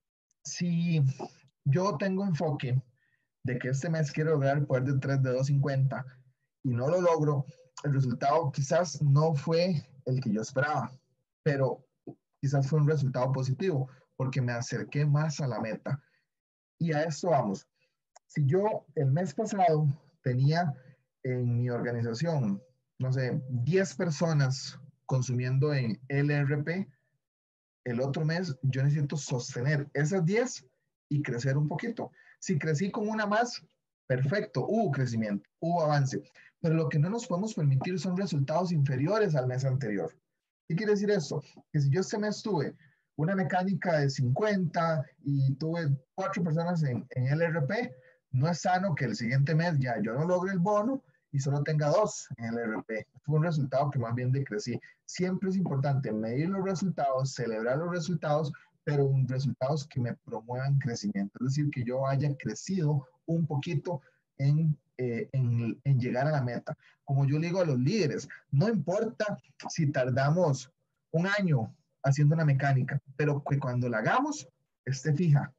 Si yo tengo enfoque de que este mes quiero lograr el poder de tres de doscientos cincuenta y no lo logro, el resultado quizás no fue el que yo esperaba, pero quizás fue un resultado positivo porque me acerqué más a la meta. Y a esto vamos. Si yo el mes pasado tenía en mi organización, no sé, diez personas consumiendo en L R P, el otro mes yo necesito sostener esas diez y crecer un poquito. Si crecí con una más, perfecto, hubo crecimiento, hubo avance, pero lo que no nos podemos permitir son resultados inferiores al mes anterior. ¿Qué quiere decir eso? Que si yo este mes tuve una mecánica de cincuenta y tuve cuatro personas en, en L R P, no es sano que el siguiente mes ya yo no logre el bono y solo tenga dos en el R P. Fue un resultado que más bien decrecí. Siempre es importante medir los resultados, celebrar los resultados, pero resultados que me promuevan crecimiento. Es decir, que yo haya crecido un poquito en, eh, en, en llegar a la meta. Como yo le digo a los líderes, no importa si tardamos un año haciendo una mecánica, pero que cuando la hagamos esté fija,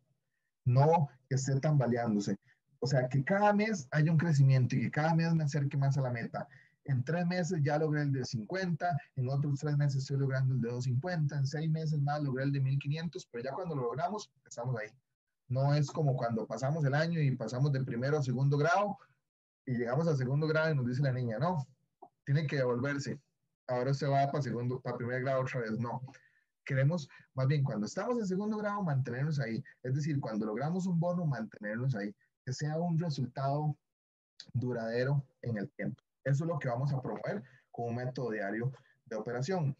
no que esté tambaleándose. O sea, que cada mes haya un crecimiento y que cada mes me acerque más a la meta. En tres meses ya logré el de cincuenta, en otros tres meses estoy logrando el de doscientos cincuenta, en seis meses más logré el de mil quinientos, pero ya cuando lo logramos, estamos ahí. No es como cuando pasamos el año y pasamos de primero a segundo grado y llegamos al segundo grado y nos dice la niña, no, tiene que devolverse. Ahora se va para segundo, para primer grado otra vez. No. Queremos, más bien, cuando estamos en segundo grado, mantenernos ahí. Es decir, cuando logramos un bono, mantenernos ahí. Que sea un resultado duradero en el tiempo. Eso es lo que vamos a promover con un método diario de operación.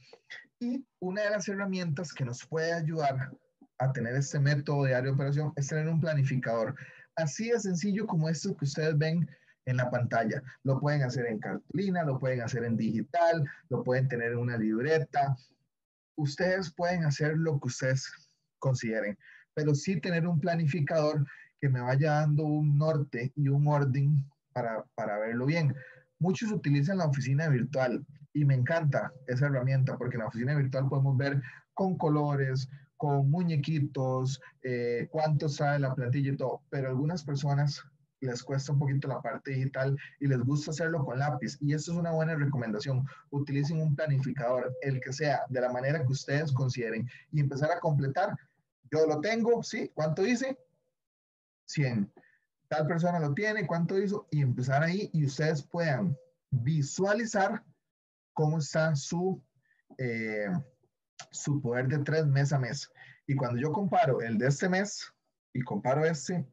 Y una de las herramientas que nos puede ayudar a tener este método diario de operación es tener un planificador. Así de sencillo como esto que ustedes ven en la pantalla. Lo pueden hacer en cartulina, lo pueden hacer en digital, lo pueden tener en una libreta. Ustedes pueden hacer lo que ustedes consideren, pero sí tener un planificador que me vaya dando un norte y un orden para, para verlo bien. Muchos utilizan la oficina virtual y me encanta esa herramienta porque en la oficina virtual podemos ver con colores, con muñequitos, eh, cuánto sale la plantilla y todo, pero algunas personas les cuesta un poquito la parte digital y les gusta hacerlo con lápiz. Y esto es una buena recomendación. Utilicen un planificador, el que sea, de la manera que ustedes consideren y empezar a completar. Yo lo tengo, ¿sí? ¿Cuánto hice? cien. Tal persona lo tiene, ¿cuánto hizo? Y empezar ahí y ustedes puedan visualizar cómo está su, eh, su poder de tres mes a mes. Y cuando yo comparo el de este mes y comparo este,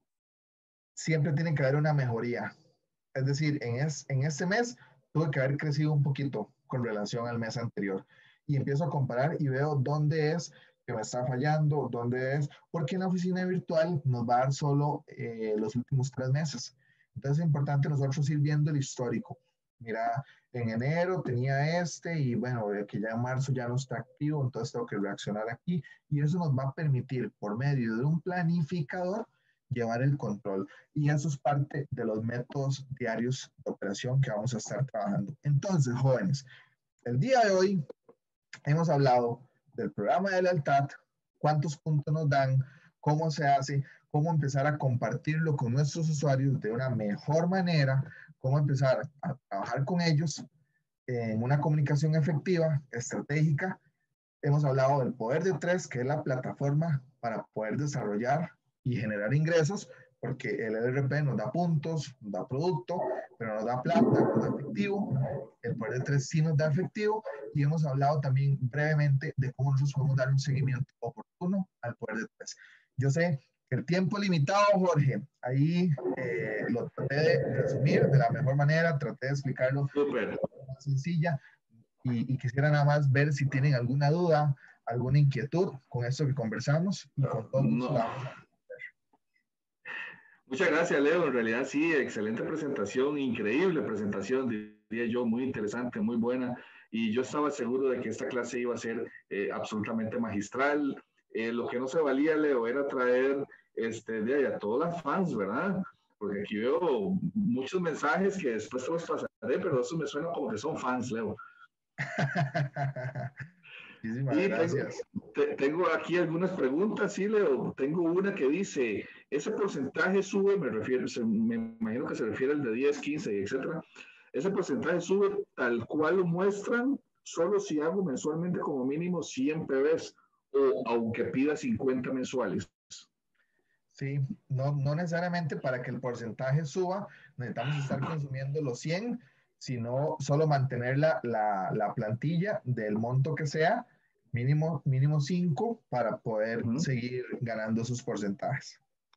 siempre tiene que haber una mejoría. Es decir, en, es, en este mes tuve que haber crecido un poquito con relación al mes anterior. Y empiezo a comparar y veo dónde es que me está fallando, dónde es, porque en la oficina virtual nos va a dar solo eh, los últimos tres meses. Entonces es importante nosotros ir viendo el histórico. Mira, en enero tenía este y bueno, que ya en marzo ya no está activo, entonces tengo que reaccionar aquí. Y eso nos va a permitir, por medio de un planificador, llevar el control. Y eso es parte de los métodos diarios de operación que vamos a estar trabajando. Entonces, jóvenes, el día de hoy hemos hablado del programa de lealtad, cuántos puntos nos dan, cómo se hace, cómo empezar a compartirlo con nuestros usuarios de una mejor manera, cómo empezar a trabajar con ellos en una comunicación efectiva, estratégica. Hemos hablado del poder de tres, que es la plataforma para poder desarrollar y generar ingresos, porque el L R P nos da puntos, nos da producto, pero nos da plata, nos da efectivo. El poder de tres sí nos da efectivo. Y hemos hablado también brevemente de cómo nosotros podemos dar un seguimiento oportuno al poder de tres. Yo sé que el tiempo es limitado, Jorge. Ahí eh, lo traté de resumir de la mejor manera, traté de explicarlo Súper. de forma más sencilla. Y, y quisiera nada más ver si tienen alguna duda, alguna inquietud con esto que conversamos y con todo gusto No. la vamos a responder. Muchas gracias, Leo. En realidad, sí, excelente presentación, increíble presentación, diría yo, muy interesante, muy buena. Y yo estaba seguro de que esta clase iba a ser eh, absolutamente magistral. Eh, lo que no se valía, Leo, era traer este, de ahí a todas las fans, ¿verdad? Porque aquí veo muchos mensajes que después te los pasaré, pero eso me suena como que son fans, Leo. Muchísimas Y tengo, gracias. te, tengo aquí algunas preguntas, sí, Leo. Tengo una que dice, ¿ese porcentaje sube? Me refiero, se, me imagino que se refiere al de diez, quince, etcétera. ¿Ese porcentaje sube tal cual lo muestran solo si hago mensualmente como mínimo cien P Bs o aunque pida cincuenta mensuales? Sí, no, no necesariamente para que el porcentaje suba, necesitamos estar consumiendo los cien, sino solo mantener la, la, la plantilla del monto que sea, mínimo, mínimo cinco, para poder Uh -huh. seguir ganando sus porcentajes.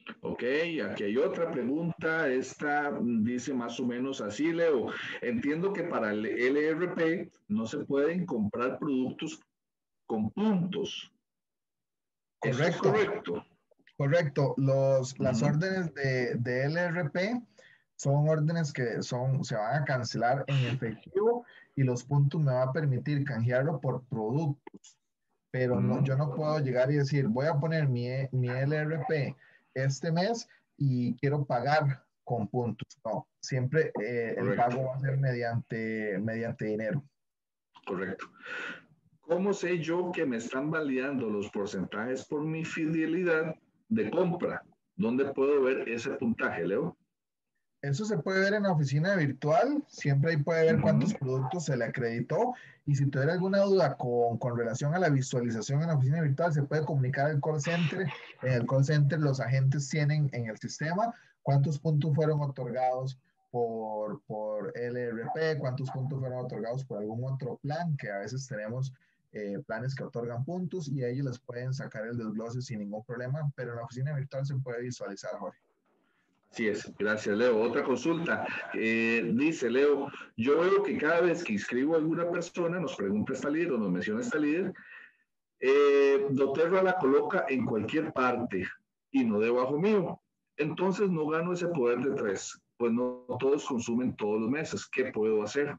Ok, aquí hay otra pregunta. Esta dice más o menos así, Leo. Entiendo que para el L R P no se pueden comprar productos con puntos. ¿Esto es Correcto, correcto? correcto. Los, las Ujú. órdenes de, de L R P son órdenes que son, se van a cancelar en efectivo y los puntos me va a permitir canjearlo por productos. Pero no, yo Ujú. no puedo llegar y decir, voy a poner mi, E- mi L R P este mes y quiero pagar con puntos. No, siempre eh, el Correcto, pago va a ser mediante, mediante dinero. correcto. ¿Cómo sé yo que me están validando los porcentajes por mi fidelidad de compra? ¿Dónde puedo ver ese puntaje, Leo? Eso se puede ver en la oficina virtual, siempre ahí puede ver cuántos Ujú. productos se le acreditó y si tuviera alguna duda con, con relación a la visualización en la oficina virtual, se puede comunicar al call center. En el call center los agentes tienen en el sistema cuántos puntos fueron otorgados por, por L R P, cuántos puntos fueron otorgados por algún otro plan, que a veces tenemos eh, planes que otorgan puntos y ellos les pueden sacar el desglose sin ningún problema, pero en la oficina virtual se puede visualizar, Jorge. Así es, gracias Leo. Otra consulta. Eh, dice Leo, yo veo que cada vez que inscribo a alguna persona, nos pregunta esta líder o nos menciona esta líder, eh, doTERRA la coloca en cualquier parte y no debajo mío. Entonces no gano ese poder de tres, pues no todos consumen todos los meses. ¿Qué puedo hacer?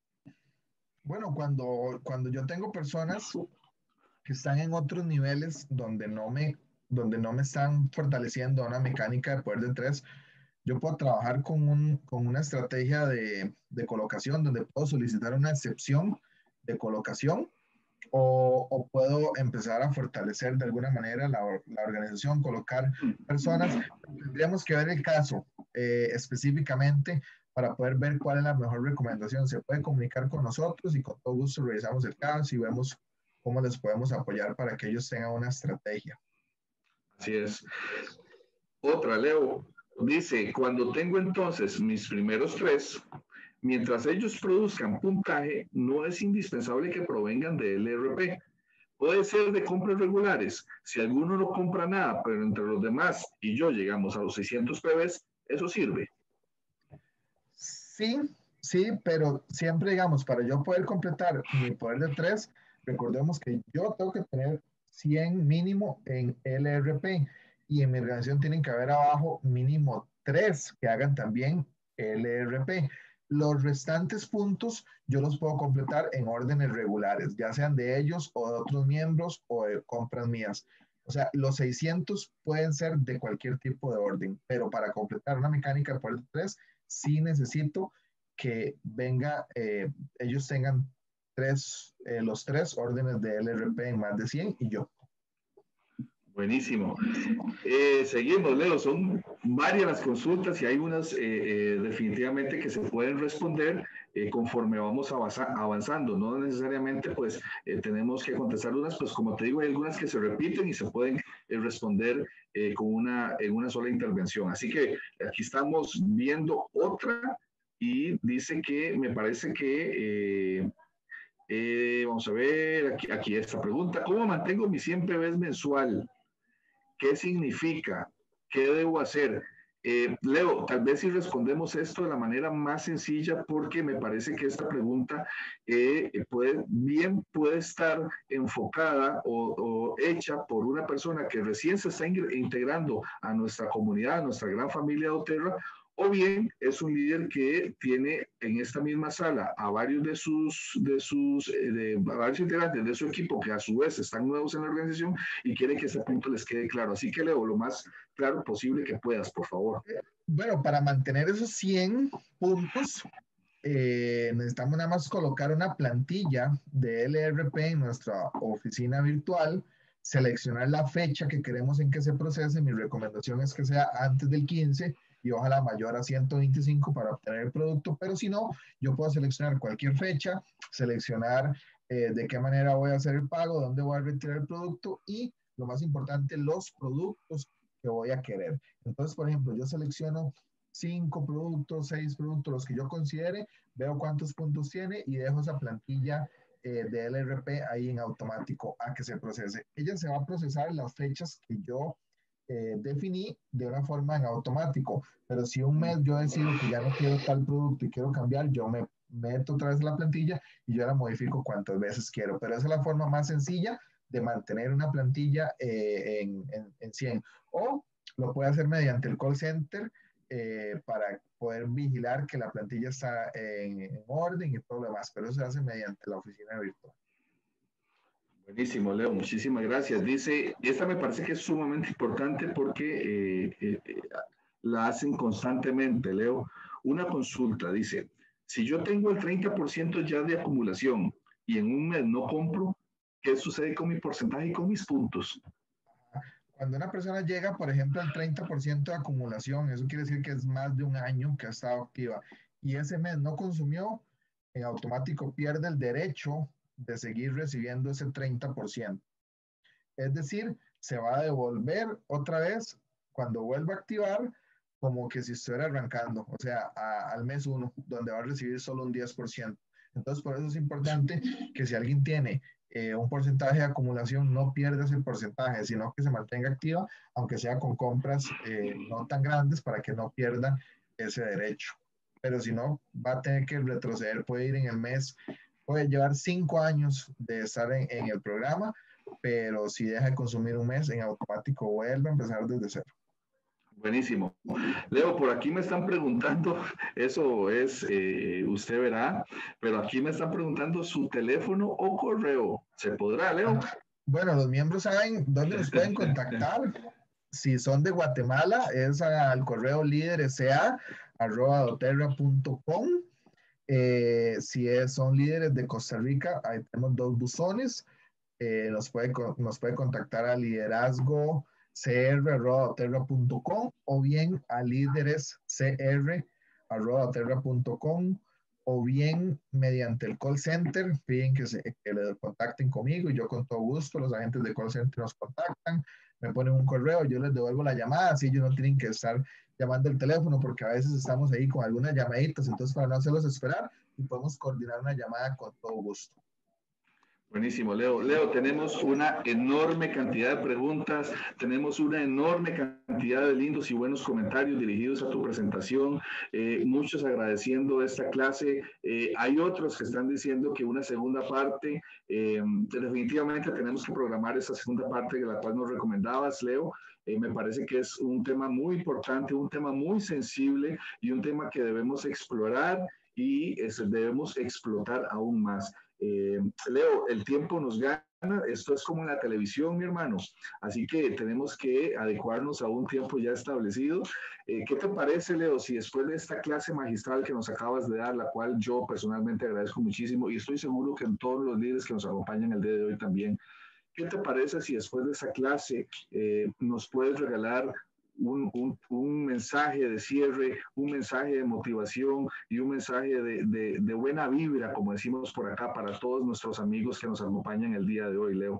Bueno, cuando, cuando yo tengo personas que están en otros niveles donde no me, donde no me están fortaleciendo una mecánica de poder de tres, yo puedo trabajar con, un, con una estrategia de, de colocación donde puedo solicitar una excepción de colocación o, o puedo empezar a fortalecer de alguna manera la, la organización, colocar personas. Tendríamos que ver el caso eh, específicamente para poder ver cuál es la mejor recomendación. Se puede comunicar con nosotros y con todo gusto revisamos el caso y vemos cómo les podemos apoyar para que ellos tengan una estrategia. Así es. Otra, Leo, dice, cuando tengo entonces mis primeros tres, mientras ellos produzcan puntaje, no es indispensable que provengan de L R P. Puede ser de compras regulares. Si alguno no compra nada, pero entre los demás y yo llegamos a los seiscientos P Bs, eso sirve. Sí, sí, pero siempre digamos, para yo poder completar mi poder de tres, recordemos que yo tengo que tener cien mínimo en L R P y en mi organización tienen que haber abajo mínimo tres que hagan también L R P. Los restantes puntos yo los puedo completar en órdenes regulares, ya sean de ellos o de otros miembros o de compras mías. O sea, los seiscientos pueden ser de cualquier tipo de orden, pero para completar una mecánica de poder de tres sí necesito que venga, eh, ellos tengan tres, eh, los tres órdenes de L R P en más de cien y yo. Buenísimo. Eh, seguimos, Leo. Son varias las consultas y hay unas eh, eh, definitivamente que se pueden responder eh, conforme vamos avanzando. No necesariamente, pues, eh, tenemos que contestar unas, pues, como te digo, hay algunas que se repiten y se pueden eh, responder eh, con una, en una sola intervención. Así que aquí estamos viendo otra y dice que me parece que... Eh, eh, vamos a ver, aquí, aquí esta pregunta. ¿Cómo mantengo mi cien P Bs mensual? ¿Qué significa? ¿Qué debo hacer? Eh, Leo, tal vez si respondemos esto de la manera más sencilla, porque me parece que esta pregunta eh, puede, bien puede estar enfocada o, o, hecha por una persona que recién se está integrando a nuestra comunidad, a nuestra gran familia de doTERRA, o bien es un líder que tiene en esta misma sala a varios de sus, de sus eh, de, a varios integrantes de su equipo que a su vez están nuevos en la organización y quiere que ese punto les quede claro. Así que Leo, lo más claro posible que puedas, por favor. Bueno, para mantener esos cien puntos, eh, necesitamos nada más colocar una plantilla de L R P en nuestra oficina virtual, seleccionar la fecha que queremos en que se procese. Mi recomendación es que sea antes del quince y ojalá mayor a ciento veinticinco para obtener el producto, pero si no, yo puedo seleccionar cualquier fecha, seleccionar eh, de qué manera voy a hacer el pago, dónde voy a retirar el producto y, lo más importante, los productos que voy a querer. Entonces, por ejemplo, yo selecciono cinco productos, seis productos, los que yo considere, veo cuántos puntos tiene y dejo esa plantilla eh, de L R P ahí en automático a que se procese. Ella se va a procesar las fechas que yo eh, definí de una forma en automático, pero si un mes yo decido que ya no quiero tal producto y quiero cambiar, yo me meto otra vez en la plantilla y yo la modifico cuantas veces quiero, pero esa es la forma más sencilla de mantener una plantilla eh, en, en, en cien. O lo puede hacer mediante el call center eh, para poder vigilar que la plantilla está en, en orden y todo lo demás, pero eso se hace mediante la oficina virtual. Buenísimo, Leo, muchísimas gracias. Dice, esta me parece que es sumamente importante porque eh, eh, eh, la hacen constantemente, Leo. Una consulta, dice, si yo tengo el treinta por ciento ya de acumulación y en un mes no compro, ¿qué sucede con mi porcentaje y con mis puntos? Cuando una persona llega, por ejemplo, al treinta por ciento de acumulación, eso quiere decir que es más de un año que ha estado activa y ese mes no consumió, en automático pierde el derecho de seguir recibiendo ese treinta por ciento. Es decir, se va a devolver otra vez cuando vuelva a activar como que si estuviera arrancando, o sea, a, al mes uno, donde va a recibir solo un diez por ciento. Entonces, por eso es importante que si alguien tiene eh, un porcentaje de acumulación, no pierda ese porcentaje, sino que se mantenga activa, aunque sea con compras eh, no tan grandes para que no pierda ese derecho. Pero si no, va a tener que retroceder, puede ir en el mes, puede llevar cinco años de estar en, en el programa, pero si deja de consumir un mes, en automático vuelve a empezar desde cero. Buenísimo. Leo, por aquí me están preguntando, eso es, eh, usted verá, pero aquí me están preguntando su teléfono o correo. ¿Se podrá, Leo? Bueno, los miembros saben dónde nos pueden contactar. Si son de Guatemala, es al correo líderesa arroba doterra punto com. Eh, si es, son líderes de Costa Rica, ahí tenemos dos buzones. Eh, nos, puede, nos puede contactar a liderazgo cr arroba doterra punto com o bien a líderescr arroba doterra punto com o bien mediante el call center, piden que, se, que le contacten conmigo y yo con todo gusto, los agentes de call center nos contactan, me ponen un correo, yo les devuelvo la llamada, así ellos no tienen que estar llamando el teléfono porque a veces estamos ahí con algunas llamaditas, entonces para no hacerlos esperar y podemos coordinar una llamada con todo gusto. Buenísimo, Leo. Leo, tenemos una enorme cantidad de preguntas, tenemos una enorme cantidad de lindos y buenos comentarios dirigidos a tu presentación, eh, muchos agradeciendo esta clase. Eh, hay otros que están diciendo que una segunda parte, eh, definitivamente tenemos que programar esa segunda parte de la cual nos recomendabas, Leo. Eh, me parece que es un tema muy importante, un tema muy sensible y un tema que debemos explorar y es, debemos explotar aún más. Eh, Leo, el tiempo nos gana, esto es como en la televisión, mi hermano, así que tenemos que adecuarnos a un tiempo ya establecido. Eh, ¿Qué te parece, Leo, si después de esta clase magistral que nos acabas de dar, la cual yo personalmente agradezco muchísimo y estoy seguro que en todos los líderes que nos acompañan el día de hoy también, ¿qué te parece si después de esa clase eh, nos puedes regalar Un, un, un, mensaje de cierre, un mensaje de motivación y un mensaje de, de, de, buena vibra, como decimos por acá, para todos nuestros amigos que nos acompañan el día de hoy, Leo?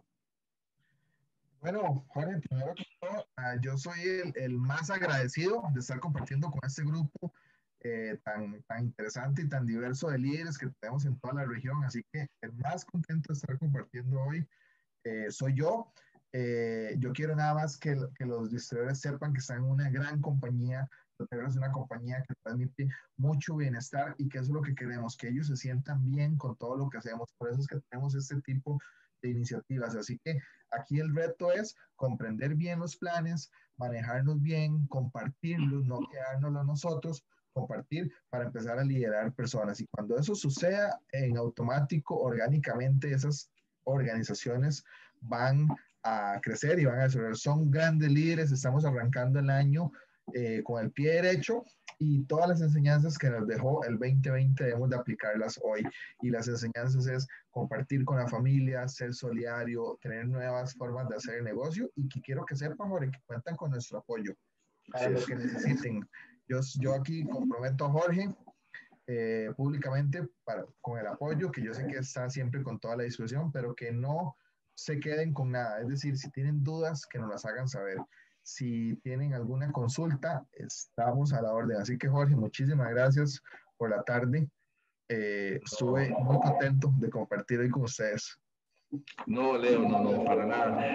Bueno, Jorge, primero que todo, uh, yo soy el, el, más agradecido de estar compartiendo con este grupo eh, tan, tan interesante y tan diverso de líderes que tenemos en toda la región, así que el más contento de estar compartiendo hoy eh, soy yo. Eh, yo quiero nada más que, que los distribuidores sepan que están en una gran compañía. Doterra es una compañía que transmite mucho bienestar y que eso es lo que queremos, que ellos se sientan bien con todo lo que hacemos. Por eso es que tenemos este tipo de iniciativas. Así que aquí el reto es comprender bien los planes, manejarnos bien, compartirlos, no quedárnoslo nosotros, compartir para empezar a liderar personas. Y cuando eso suceda en automático, orgánicamente, esas organizaciones van a crecer y van a desarrollar. Son grandes líderes, estamos arrancando el año eh, con el pie derecho y todas las enseñanzas que nos dejó el veinte veinte debemos de aplicarlas hoy. Y las enseñanzas es compartir con la familia, ser solidario, tener nuevas formas de hacer el negocio y que quiero que sepan, Jorge, que cuentan con nuestro apoyo para lo que necesiten. Yo, yo aquí comprometo a Jorge eh, públicamente para, con el apoyo, que yo sé que está siempre con toda la disposición, pero que no se queden con nada. Es decir, si tienen dudas, que nos las hagan saber. Si tienen alguna consulta, estamos a la orden. Así que, Jorge, muchísimas gracias por la tarde. Eh, estuve muy contento de compartir hoy con ustedes. No, Leo, no, no, para nada.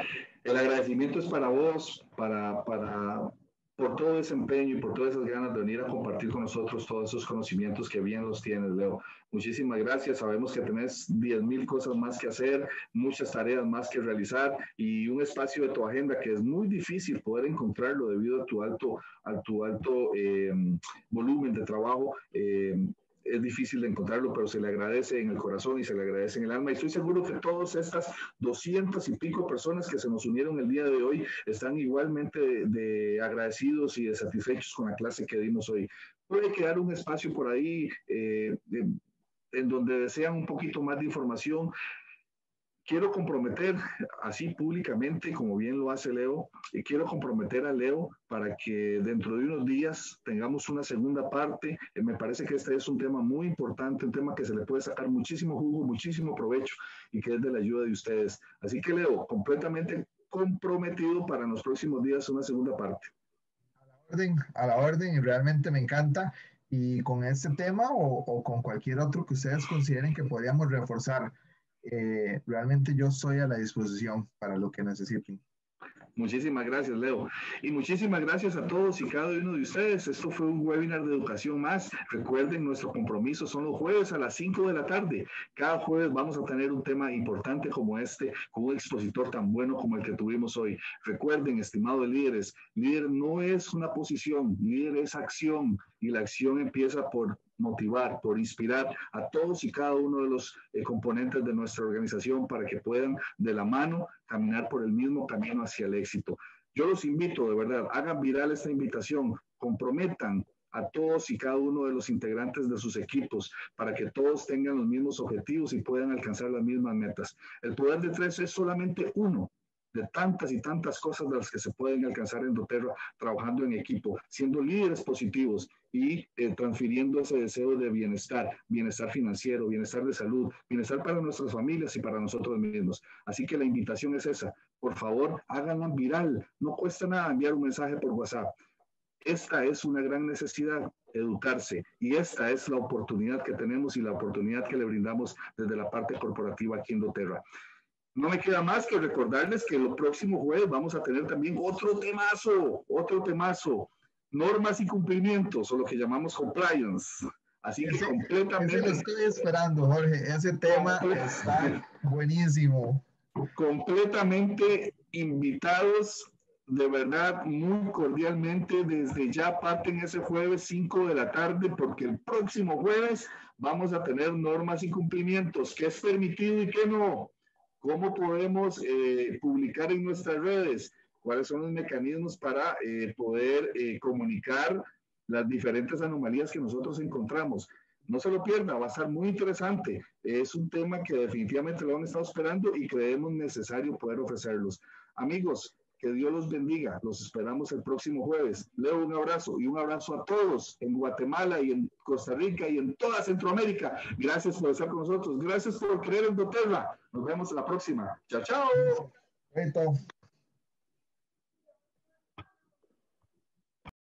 El agradecimiento es para vos, para, para, por todo ese empeño y por todas esas ganas de venir a compartir con nosotros todos esos conocimientos que bien los tienes, Leo. Muchísimas gracias. Sabemos que tenés diez mil cosas más que hacer, muchas tareas más que realizar y un espacio de tu agenda que es muy difícil poder encontrarlo debido a tu alto, a tu alto eh, volumen de trabajo. Eh, es difícil de encontrarlo, pero se le agradece en el corazón y se le agradece en el alma. Y estoy seguro que todas estas doscientas y pico personas que se nos unieron el día de hoy están igualmente de, de agradecidos y de satisfechos con la clase que dimos hoy. Puede quedar un espacio por ahí eh, de, en donde desean un poquito más de información. Quiero comprometer así públicamente, como bien lo hace Leo, y quiero comprometer a Leo para que dentro de unos días tengamos una segunda parte. Eh, me parece que este es un tema muy importante, un tema que se le puede sacar muchísimo jugo, muchísimo provecho y que es de la ayuda de ustedes. Así que Leo, completamente comprometido para en los próximos días una segunda parte. A la orden, a la orden, y realmente me encanta. Y con este tema o, o con cualquier otro que ustedes consideren que podríamos reforzar. Eh, realmente yo estoy a la disposición para lo que necesiten. Muchísimas gracias, Leo. Y muchísimas gracias a todos y cada uno de ustedes. Esto fue un webinar de educación más. Recuerden, nuestro compromiso son los jueves a las cinco de la tarde. Cada jueves vamos a tener un tema importante como este, con un expositor tan bueno como el que tuvimos hoy. Recuerden, estimados líderes, líder no es una posición, líder es acción. Y la acción empieza por motivar, por inspirar a todos y cada uno de los eh, componentes de nuestra organización para que puedan de la mano caminar por el mismo camino hacia el éxito. Yo los invito, de verdad, hagan viral esta invitación, comprometan a todos y cada uno de los integrantes de sus equipos para que todos tengan los mismos objetivos y puedan alcanzar las mismas metas. El poder de tres es solamente uno de tantas y tantas cosas de las que se pueden alcanzar en doTERRA trabajando en equipo, siendo líderes positivos y eh, transfiriendo ese deseo de bienestar, bienestar financiero, bienestar de salud, bienestar para nuestras familias y para nosotros mismos. Así que la invitación es esa. Por favor, háganla viral. No cuesta nada enviar un mensaje por WhatsApp. Esta es una gran necesidad, educarse, y esta es la oportunidad que tenemos y la oportunidad que le brindamos desde la parte corporativa aquí en doTERRA. No me queda más que recordarles que el próximo jueves vamos a tener también otro temazo, otro temazo, normas y cumplimientos, o lo que llamamos compliance. Así que ese, completamente... Ese lo estoy esperando, Jorge. Ese tema está buenísimo. Completamente invitados, de verdad, muy cordialmente. Desde ya parten ese jueves cinco de la tarde, porque el próximo jueves vamos a tener normas y cumplimientos. ¿Qué es permitido y qué no? ¿Cómo podemos eh, publicar en nuestras redes? ¿Cuáles son los mecanismos para eh, poder eh, comunicar las diferentes anomalías que nosotros encontramos? No se lo pierda, va a estar muy interesante. Es un tema que definitivamente lo han estado esperando y creemos necesario poder ofrecerlos. Amigos, que Dios los bendiga. Los esperamos el próximo jueves. Leo, un abrazo y un abrazo a todos en Guatemala y en Costa Rica y en toda Centroamérica. Gracias por estar con nosotros. Gracias por creer en doTERRA. Nos vemos la próxima. Chao, chao. Perfecto.